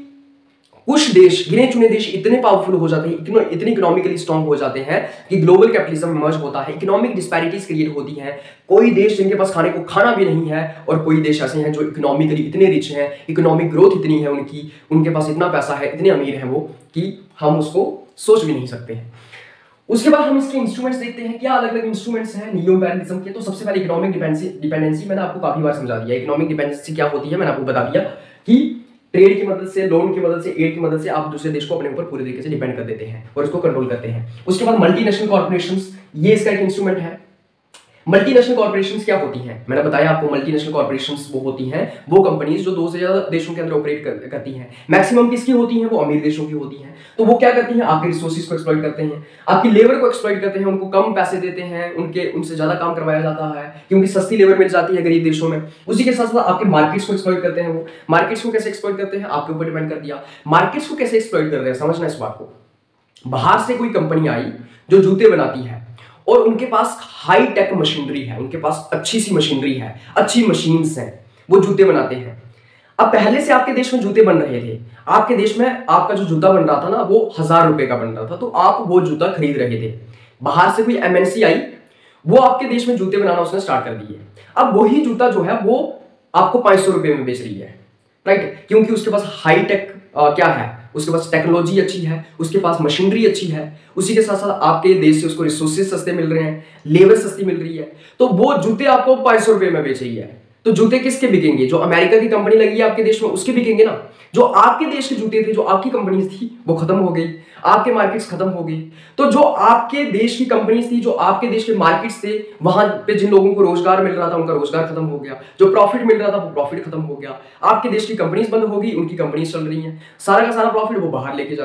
कुछ देश, गिने चुने देश इतने पावरफुल हो जाते हैं, इतने इकोनॉमिकली स्ट्रांग हो जाते हैं कि ग्लोबल कैपिटलिज्म में मर्ज होता है, इकोनॉमिक डिस्पैरिटीज क्रिएट होती हैं। कोई देश जिनके पास खाने को खाना भी नहीं है, और कोई देश ऐसे हैं जो इकोनॉमिकली इतने रिच हैं, इकोनॉमिक ग्रोथ इतनी है उनकी, उनके पास इतना पैसा है, इतने अमीर हैं वो कि हम उसको सोच भी नहीं सकते हैं। उसके बाद हम इसके इंस्ट्रूमेंट्स देखते हैं, क्या अलग अलग इंस्ट्रूमेंट्स हैं नियो इंपेरियलिज्म के। तो सबसे पहले इकोनॉमिक डिपेंडेंसी मैंने आपको काफी बार समझा दिया। इकोनॉमिक डिपेंडेंसी क्या होती है मैंने आपको बता दिया कि ट्रेड की मदद से, लोन की मदद से, एड की मदद से आप दूसरे देश को अपने ऊपर पूरी तरीके से डिपेंड कर देते हैं और इसको कंट्रोल करते हैं। उसके बाद मल्टीनेशनल कॉर्पोरेशंस, ये इसका एक इंस्ट्रूमेंट है। मल्टीनेशनल कॉर्पोरेशंस क्या होती हैं? मैंने बताया आपको, मल्टीनेशनल कॉर्पोरेशंस वो होती हैं वो कंपनीज जो 2 से ज्यादा देशों के अंदर ऑपरेट करती हैं। मैक्सिमम किसकी होती हैं? वो अमीर देशों की होती हैं। तो वो क्या करती हैं? आपके रिसोर्सेज को एक्सप्लॉइट करते हैं, आपकी लेबर को एक्सप्लॉइट करते हैं, उनको कम पैसे देते हैं, उनसे ज्यादा काम करवाया जाता है क्योंकि सस्ती लेबर मिल जाती है गरीब देशों में। उसी के साथ साथ आपके मार्केट्स को एक्सप्लॉइट करते हैं। वो मार्केट्स को कैसे एक्सप्लॉइट करते हैं आपके ऊपर डिपेंड कर दिया। मार्केट्स को कैसे एक्सप्लॉइट कर रहे हैं समझना इस बात को। बाहर से कोई कंपनी आई जो जूते बनाती है और उनके पास हाई टेक मशीनरी है, उनके पास अच्छी सी मशीनरी है, अच्छी मशीन्स हैं, वो जूते बनाते हैं। अब पहले से आपके देश में जूते बन रहे थे, आपके देश में आपका जो जूता बन रहा था ना वो 1000 रुपए का बन रहा था, तो आप वो जूता खरीद रहे थे। बाहर से कोई एमएनसी आई, वो आपके देश में जूते बनाना उसने स्टार्ट कर दिए। अब वही जूता जो है वो आपको 500 रुपए में बेच रही है, राइट, क्योंकि उसके पास हाई टेक क्या है, उसके पास टेक्नोलॉजी अच्छी है, उसके पास मशीनरी अच्छी है, उसी के साथ साथ आपके देश से उसको रिसोर्सेज सस्ते मिल रहे हैं, लेबर सस्ती मिल रही है, तो वो जूते आपको 500 रुपए में बेच रही है। तो जूते किसके बिकेंगे? जो अमेरिका की कंपनी लगी है आपके देश में उसके बिकेंगे ना। जो आपके देश के जूते थे, जो आपकी कंपनीज थी वो खत्म हो गई, आपके मार्केट्स खत्म हो गई। तो जो आपके देश की कंपनीज थी, जो आपके देश के मार्केट्स थे, वहां पे जिन लोगों को रोजगार मिल रहा था उनका रोजगार खत्म हो गया, जो प्रॉफिट मिल रहा था वो प्रॉफिट खत्म हो गया। आपके देश की कंपनीज बंद हो गई, उनकी कंपनीज चल रही हैं, सारा का सारा प्रॉफिट वो बाहर लेके जा रहे हैं।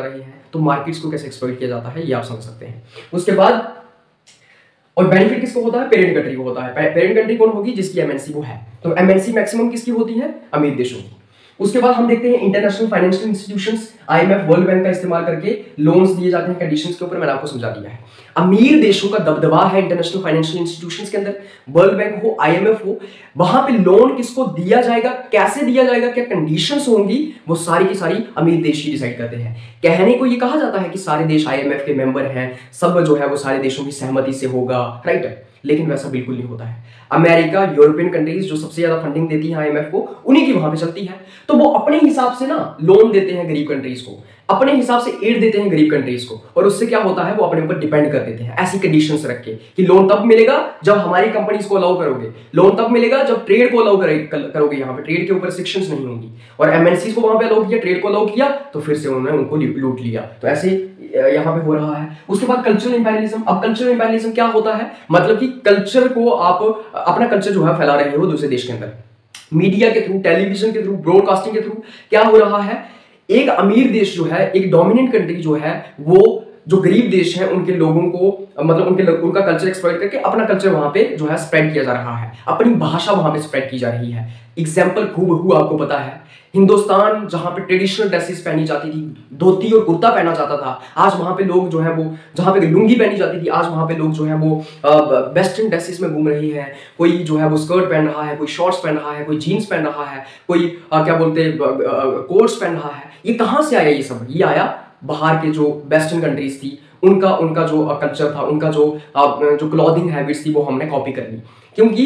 तो मार्केट्स को कैसे एक्सप्लॉइट किया जाता है ये आप समझ सकते हैं। उसके बाद और बेनिफिट किसको होता है? पेरेंट कंट्री को होता है। पेरेंट कंट्री कौन होगी? जिसकी एमएनसी वो है। तो एमएनसी मैक्सिमम किसकी होती है? अमीर देशों की। उसके बाद हम देखते हैं international financial institutions, IMF, World Bank का इस्तेमाल करके लोन्स दिए जाते हैं कंडीशंस के ऊपर, मैंने आपको समझा दिया है। अमीर देशों का दबदबा है इंटरनेशनल फाइनेंशियल इंस्टीट्यूशंस के अंदर, वर्ल्ड बैंक हो, आईएमएफ हो, वहां पे लोन किसको दिया जाएगा, कैसे दिया जाएगा, क्या कंडीशंस होंगी, वो सारी की सारी अमीर देश ही डिसाइड करते हैं। कहने को ये कहा जाता है कि सारे देश आईएमएफ के मेंबर हैं, सब जो है वो सारे देशों की सहमति से होगा, राइट, लेकिन वैसा बिल्कुल नहीं होता है। अमेरिका, यूरोपियन कंट्रीज जो सबसे ज्यादा फंडिंग देती है आईएमएफ को, उन्हीं की वहां पे चलती है। तो वो अपने हिसाब से ना लोन देते हैं गरीब कंट्रीज को, अपने हिसाब से एड देते हैं गरीब कंट्रीज को, और उससे क्या होता है वो अपने ऊपर डिपेंड कर देते हैं ऐसी कंडीशंस रख के कि लोन तब मिलेगा जब हमारी कंपनीज को अलाउ करोगे, लोन तब मिलेगा जब ट्रेड को अलाउ करोगे, यहाँ पे ट्रेड के ऊपर रिस्ट्रिक्शंस नहीं होंगी। और एमएनसीज को वहां पे अलाउ किया, ट्रेड को अलाउ किया, तो फिर से उन्होंने उनको लूट लिया। तो ऐसे यहाँ पे हो रहा है। उसके बाद कल्चरल इंपेरियलिज्म। अब कल्चरल इंपेरियलिज्म क्या होता है? मतलब कि कल्चर को आप अपना कल्चर जो है फैला रहे हो दूसरे देश के अंदर, मीडिया के थ्रू, टेलीविजन के थ्रू, ब्रॉडकास्टिंग के थ्रू। क्या हो रहा है? एक अमीर देश जो है, एक डोमिनेंट कंट्री जो है, वो जो गरीब देश हैं उनके लोगों को मतलब उनका कल्चर एक्सप्लॉइट करके अपना कल्चर वहां पे जो है स्प्रेड किया जा रहा है, अपनी भाषा वहां पे स्प्रेड की जा रही है। एग्जाम्पल खूबहू आपको पता है, हिंदुस्तान जहां पे ट्रेडिशनल ड्रेसेस पहनी जाती थी, धोती और कुर्ता पहना जाता था, आज वहां पे लोग जो है वो, जहां पे लुंगी पहनी जाती थी, आज वहां पे लोग जो है वो वेस्टर्न ड्रेसेस में घूम रहे हैं। कोई जो है वो स्कर्ट पहन रहा है, कोई शॉर्ट्स पहन रहा है, कोई जीन्स पहन रहा है, कोई क्या बोलते हैं कोट्स पहन रहा है। ये कहां से आया? ये सब ये आया बाहर के जो वेस्टर्न कंट्रीज थी, उनका जो कल्चर था, उनका जो क्लॉथिंग हैबिट्स थी, वो हमने कॉपी कर ली। क्योंकि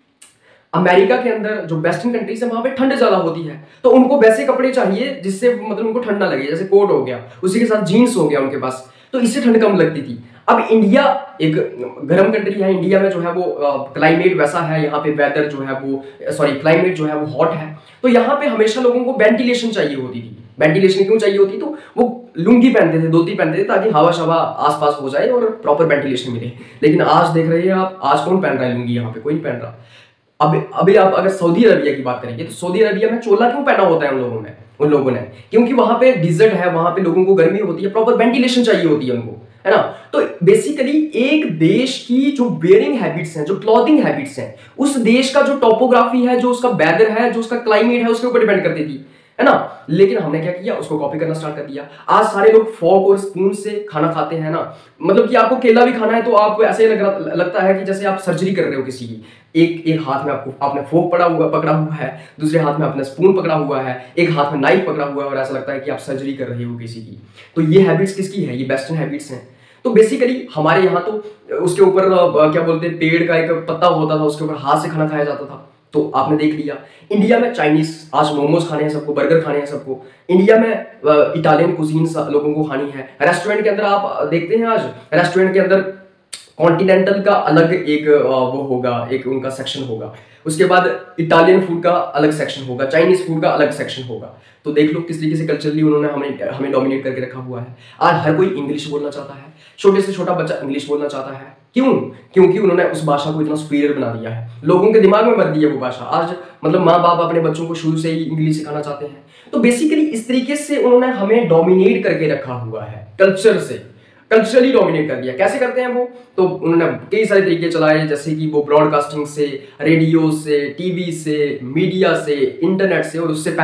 अमेरिका के अंदर जो वेस्टर्न कंट्रीज है वहां पे ठंड ज्यादा होती है, तो उनको वैसे कपड़े चाहिए जिससे मतलब उनको ठंड ना लगे, जैसे कोट हो गया, उसी के साथ जीन्स हो गया उनके पास, तो इससे ठंड कम लगती थी। अब इंडिया एक गर्म कंट्री है, इंडिया में जो है वो क्लाइमेट वैसा है, यहाँ पे वेदर जो है वो क्लाइमेट जो है वो हॉट है, तो यहाँ पे हमेशा लोगों को वेंटिलेशन चाहिए होती थी। वेंटिलेशन क्यों चाहिए होती? तो वो लुंगी पहनते थे, धोती पहनते थे, ताकि हवा शवा आसपास हो जाए और प्रॉपर वेंटिलेशन मिले। लेकिन आज देख रहे हैं आप, आज कौन पहन रहा है लुंगी? यहाँ पे कोई नहीं पहन रहा। अभी आप अगर सऊदी अरबिया की बात करेंगे तो सऊदी अरबिया में चोला क्यों पहना होता है उन लोगों ने? क्योंकि वहां पे डिजर्ट है, वहां पे लोगों को गर्मी होती है, प्रॉपर वेंटिलेशन चाहिए होती है उनको, है ना। तो बेसिकली एक देश की जो वेयरिंग हैबिट्स हैं, जो क्लॉथिंग हैबिट्स हैं, उस देश का जो टोपोग्राफी है, जो उसका वेदर है, जो उसका क्लाइमेट है, उसके ऊपर डिपेंड करती थी, है ना। लेकिन हमने क्या किया? उसको कॉपी करना स्टार्ट कर दिया। आज सारे लोग फोर्क और स्पून से खाना खाते हैं ना, मतलब कि आपको केला भी खाना है तो आपको ऐसे लगता है कि जैसे आप सर्जरी कर रहे हो किसी की। एक हाथ में आपने फोर्क पकड़ा हुआ है, दूसरे हाथ में आपने स्पून पकड़ा हुआ है, एक हाथ में नाइफ पकड़ा हुआ है, और ऐसा लगता है कि आप सर्जरी कर रहे हो किसी की। तो ये हैबिट्स किसकी है? ये वेस्टर्न हैबिट्स हैं। तो बेसिकली हमारे यहाँ तो उसके ऊपर क्या बोलते हैं, पेड़ का एक पत्ता होता था, उसके ऊपर हाथ से खाना खाया जाता था। तो आपने देख लिया इंडिया में चाइनीज, आज मोमोज खाने हैं सबको, बर्गर खाने हैं सबको। इंडिया में इटालियन कुजीन लोगों को खानी है। रेस्टोरेंट के अंदर आप देखते हैं, आज रेस्टोरेंट के अंदर कॉन्टिनेंटल का अलग एक वो होगा, एक उनका सेक्शन होगा, उसके बाद इटालियन फूड का अलग सेक्शन होगा, चाइनीज फूड का अलग सेक्शन होगा। तो देख लो किस तरीके से कल्चरली उन्होंने हमें डोमिनेट करके रखा हुआ है। आज हर कोई इंग्लिश बोलना चाहता है, छोटे से छोटा बच्चा इंग्लिश बोलना चाहता है। क्यों? क्योंकि उन्होंने उस भाषा को इतना सुपीरियर बना दिया है, लोगों के दिमाग में भर दी है वो भाषा। आज मतलब माँ बाप अपने बच्चों को शुरू से ही इंग्लिश सिखाना चाहते हैं। तो बेसिकली इस तरीके से उन्होंने हमें डोमिनेट करके रखा हुआ है, कल्चर से, कल्चरली डोमिनेट कर दिया। कैसे करते हैं वो? तो उन्होंने कई सारे तरीके चलाए, जैसे कि वो ब्रॉडकास्टिंग से, रेडियो से, टीवी से, मीडिया से, इंटरनेट से, और उससे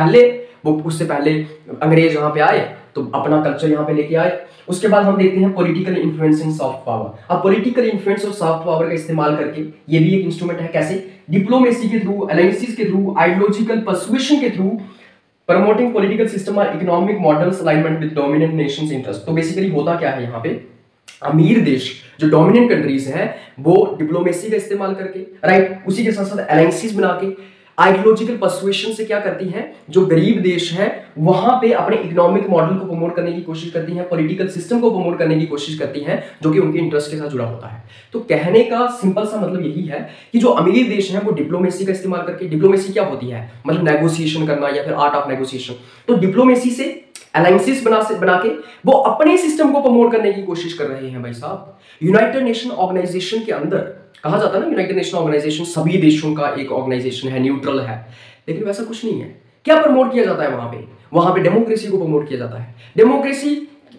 पहले अंग्रेज यहाँ पे आए तो अपना कल्चर यहाँ पे लेके आए। उसके बाद हम देखते हैं political influence and soft power. अब पॉलिटिकल इन्फ्लुएंस और सॉफ्ट पावर का इस्तेमाल करके, ये भी एक इंस्ट्रूमेंट है। कैसे? डिप्लोमेसी के थ्रू, एलायंसेस के थ्रू, आइडियोलॉजिकल पर्सुएशन के थ्रू, प्रमोटिंग पॉलिटिकल सिस्टम और economic models alignment with dominant nations interest. तो बेसिकली होता क्या है यहाँ पे, अमीर देश जो डोमिनेंट कंट्रीज हैं वो डिप्लोमेसी का इस्तेमाल करके, राइट, उसी के साथ साथ अलायंसेस बना के, आइडियोलॉजिकल पर्सुएशन से क्या करती हैं, जो गरीब देश हैं वहां पे अपने इकोनॉमिक मॉडल को प्रमोट करने की कोशिश करती हैं, पॉलिटिकल सिस्टम को प्रमोट करने की कोशिश करती हैं, जो कि उनके इंटरेस्ट के साथ जुड़ा होता है। तो कहने का सिंपल सा मतलब यही है कि जो अमीर देश हैं वो डिप्लोमेसी का इस्तेमाल करके, डिप्लोमेसी क्या होती है, मतलब नेगोशिएशन करना या फिर आर्ट ऑफ नेगोशिएशन, तो डिप्लोमेसी से अलायंसेस बना के वो अपने सिस्टम को प्रमोट करने की कोशिश कर रहे हैं। भाई साहब, यूनाइटेड नेशन ऑर्गेनाइजेशन के अंदर कहा जाता है ना, यूनाइटेड नेशन ऑर्गेनाइजेशन सभी देशों का एक ऑर्गेनाइजेशन है, न्यूट्रल है, लेकिन वैसा कुछ नहीं है। क्या प्रमोट किया जाता है वहां पे? वहां पे डेमोक्रेसी को प्रमोट किया जाता है। डेमोक्रेसी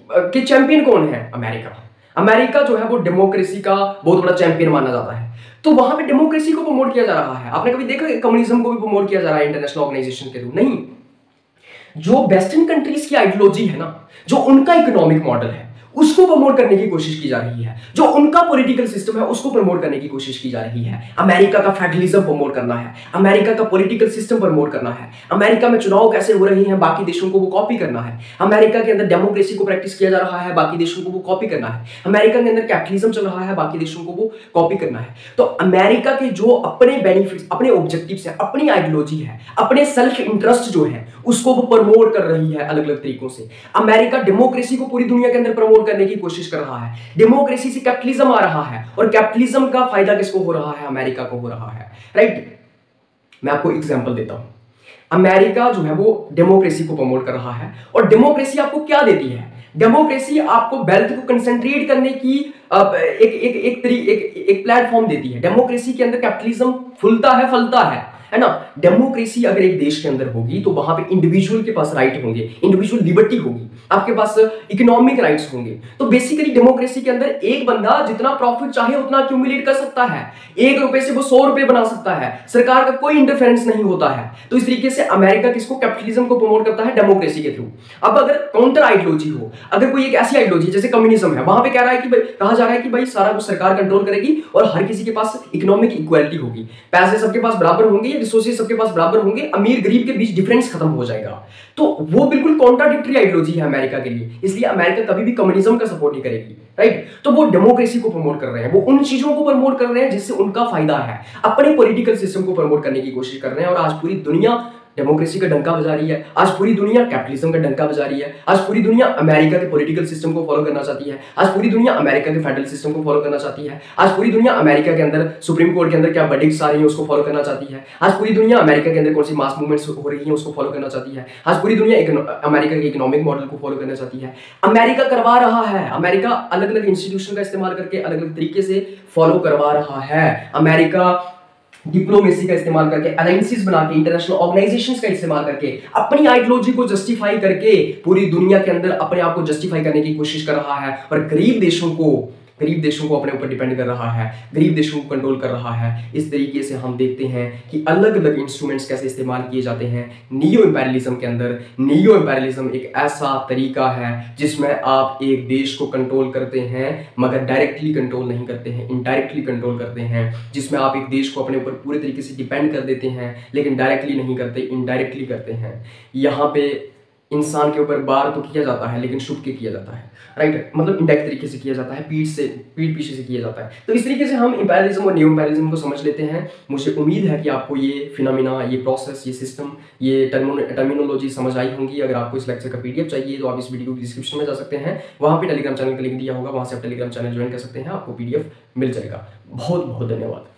के चैंपियन कौन है? अमेरिका। अमेरिका जो है वो डेमोक्रेसी का बहुत बड़ा चैंपियन माना जाता है। तो वहां पे डेमोक्रेसी को प्रमोट किया जा रहा है। आपने कभी देखा कि कम्युनिज्म को भी प्रमोट किया जा रहा है इंटरनेशनल ऑर्गेनाइजेशन के थ्रू? नहीं। जो वेस्टर्न कंट्रीज की आइडियोलॉजी है ना, जो उनका इकोनॉमिक मॉडल है, उसको प्रमोट करने की कोशिश की जा रही है। जो उनका पॉलिटिकल सिस्टम है उसको प्रमोट करने की कोशिश की जा रही है। अमेरिका का फेडरलिज्म प्रमोट करना है, अमेरिका का पॉलिटिकल सिस्टम प्रमोट करना है, अमेरिका में चुनाव कैसे हो रहे हैं बाकी देशों को वो कॉपी करना है, अमेरिका के अंदर डेमोक्रेसी को प्रैक्टिस किया जा रहा है बाकी देशों को वो कॉपी करना है, अमेरिका के अंदर कैपिटलिज्म चल रहा है बाकी देशों को वो कॉपी करना है। तो अमेरिका के जो अपने बेनिफिट्स, अपने ऑब्जेक्टिव्स है, अपनी आइडियोलॉजी है, अपने सेल्फ इंटरेस्ट जो है उसको वो प्रमोट कर रही है अलग अलग तरीकों से। अमेरिका डेमोक्रेसी को पूरी दुनिया के अंदर प्रमोट करने की कोशिश कर रहा है। डेमोक्रेसी से कैपिटलिज्म आ रहा है और कैपिटलिज्म का फायदा किसको हो रहा है? अमेरिका को हो रहा है, राइट। मैं आपको एग्जांपल देता हूं। अमेरिका जो है वो डेमोक्रेसी को प्रमोट कर रहा है और डेमोक्रेसी आपको क्या देती है? डेमोक्रेसी आपको वेल्थ को कंसंट्रेट करने की एक प्लेटफॉर्म देती है। डेमोक्रेसी के अंदर कैपिटलिज्म फूलता है ना। डेमोक्रेसी अगर एक देश के अंदर होगी तो वहां पे इंडिविजुअल के पास राइट होंगे, इंडिविजुअल लिबर्टी होगी, आपके पास इकोनॉमिक राइट्स होंगे। तो बेसिकली डेमोक्रेसी के अंदर एक बंदा जितना प्रॉफिट चाहे उतना अक्यूमुलेट कर सकता है। 1 रुपए से वो 100 रुपए बना सकता है, सरकार का कोई इंटरफेरेंस नहीं होता है। तो इस तरीके से अमेरिका किसको? कैपिटलिज्म को प्रमोट करता है डेमोक्रेसी के थ्रू। अब अगर काउंटर आइडियोलॉजी हो, अगर कोई एक ऐसी आइडियोलॉजी जैसे कम्युनिज्म है, वहां पे कह रहा है कि कहा जा रहा है कि भाई सारा कुछ सरकार कंट्रोल करेगी और हर किसी के पास इकोनॉमिक इक्वालिटी होगी, पैसे सबके पास बराबर होंगे, रिसोर्सेज सबके पास बराबर होंगे, अमीर गरीब के बीच डिफरेंस खत्म हो जाएगा। तो वो बिल्कुल कॉन्ट्राडिक्टरी आइडियोलॉजी है अमेरिका के लिए, इसलिए अमेरिका कभी भी कम्युनिज्म का सपोर्ट नहीं करेगी, राइट। तो वो डेमोक्रेसी को प्रमोट कर रहे हैं, वो उन चीजों को प्रमोट कर रहे हैं जिससे उनका फायदा है, अपने पॉलिटिकल सिस्टम को प्रमोट करने की कोशिश कर रहे हैं। और आज पूरी दुनिया डेमोक्रेसी का डंका बजा रही है, आज पूरी दुनिया कैपिटलिज्म का डंका बजा रही है, आज पूरी दुनिया अमेरिका के पॉलिटिकल सिस्टम को फॉलो करना चाहती है, आज पूरी दुनिया अमेरिका के फेडरल सिस्टम को फॉलो करना चाहती है, आज पूरी दुनिया अमेरिका के अंदर सुप्रीम कोर्ट के अंदर क्या वर्डिक्ट्स आ रही है उसको फॉलो करना चाहती है, आज पूरी दुनिया अमेरिका के अंदर कौन सी मास मूवमेंट्स हो रही है उसको फॉलो करना चाहती है, आज पूरी दुनिया अमेरिका के इकोनॉमिक मॉडल को फॉलो करना चाहती है। अमेरिका करवा रहा है, अमेरिका अलग अलग इंस्टीट्यूशन का इस्तेमाल करके अलग अलग तरीके से फॉलो करवा रहा है। अमेरिका डिप्लोमेसी का इस्तेमाल करके, अलायंसेस बना के, इंटरनेशनल ऑर्गेनाइजेशंस का इस्तेमाल करके, अपनी आइडियोलॉजी को जस्टिफाई करके पूरी दुनिया के अंदर अपने आप को जस्टिफाई करने की कोशिश कर रहा है और गरीब देशों को अपने ऊपर डिपेंड कर रहा है, गरीब देशों को कंट्रोल कर रहा है। इस तरीके से हम देखते हैं कि अलग अलग इंस्ट्रूमेंट्स कैसे इस्तेमाल किए जाते हैं नियो इंपेरियलिज्म के अंदर। नियो इंपेरियलिज्म एक ऐसा तरीका है जिसमें आप एक देश को कंट्रोल करते हैं मगर डायरेक्टली कंट्रोल नहीं करते हैं, इनडायरेक्टली कंट्रोल करते हैं, जिसमें आप एक देश को अपने ऊपर पूरे तरीके से डिपेंड कर देते हैं लेकिन डायरेक्टली नहीं करते, इनडायरेक्टली करते हैं। यहाँ पे इंसान के ऊपर बार तो किया जाता है लेकिन छुप के किया जाता है, राइट। मतलब इनडायरेक्ट तरीके से किया जाता है, पीठ पीछे से किया जाता है। तो इस तरीके से हम इंपेरियलिज्म और न्यू इंपेरियलिज्म को समझ लेते हैं। मुझे उम्मीद है कि आपको ये फिनोमिना, ये प्रोसेस, ये सिस्टम, ये टर्मिनोलॉजी समझ आई होंगी। अगर आपको इस लेक्चर का पीडीएफ चाहिए तो आप इस वीडियो की डिस्क्रिप्शन में जा सकते हैं, वहाँ पे टेलीग्राम चैनल का लिंक दिया होगा, वहाँ से आप टेलीग्राम चैनल ज्वाइन कर सकते हैं, आपको पीडीएफ मिल जाएगा। बहुत बहुत धन्यवाद।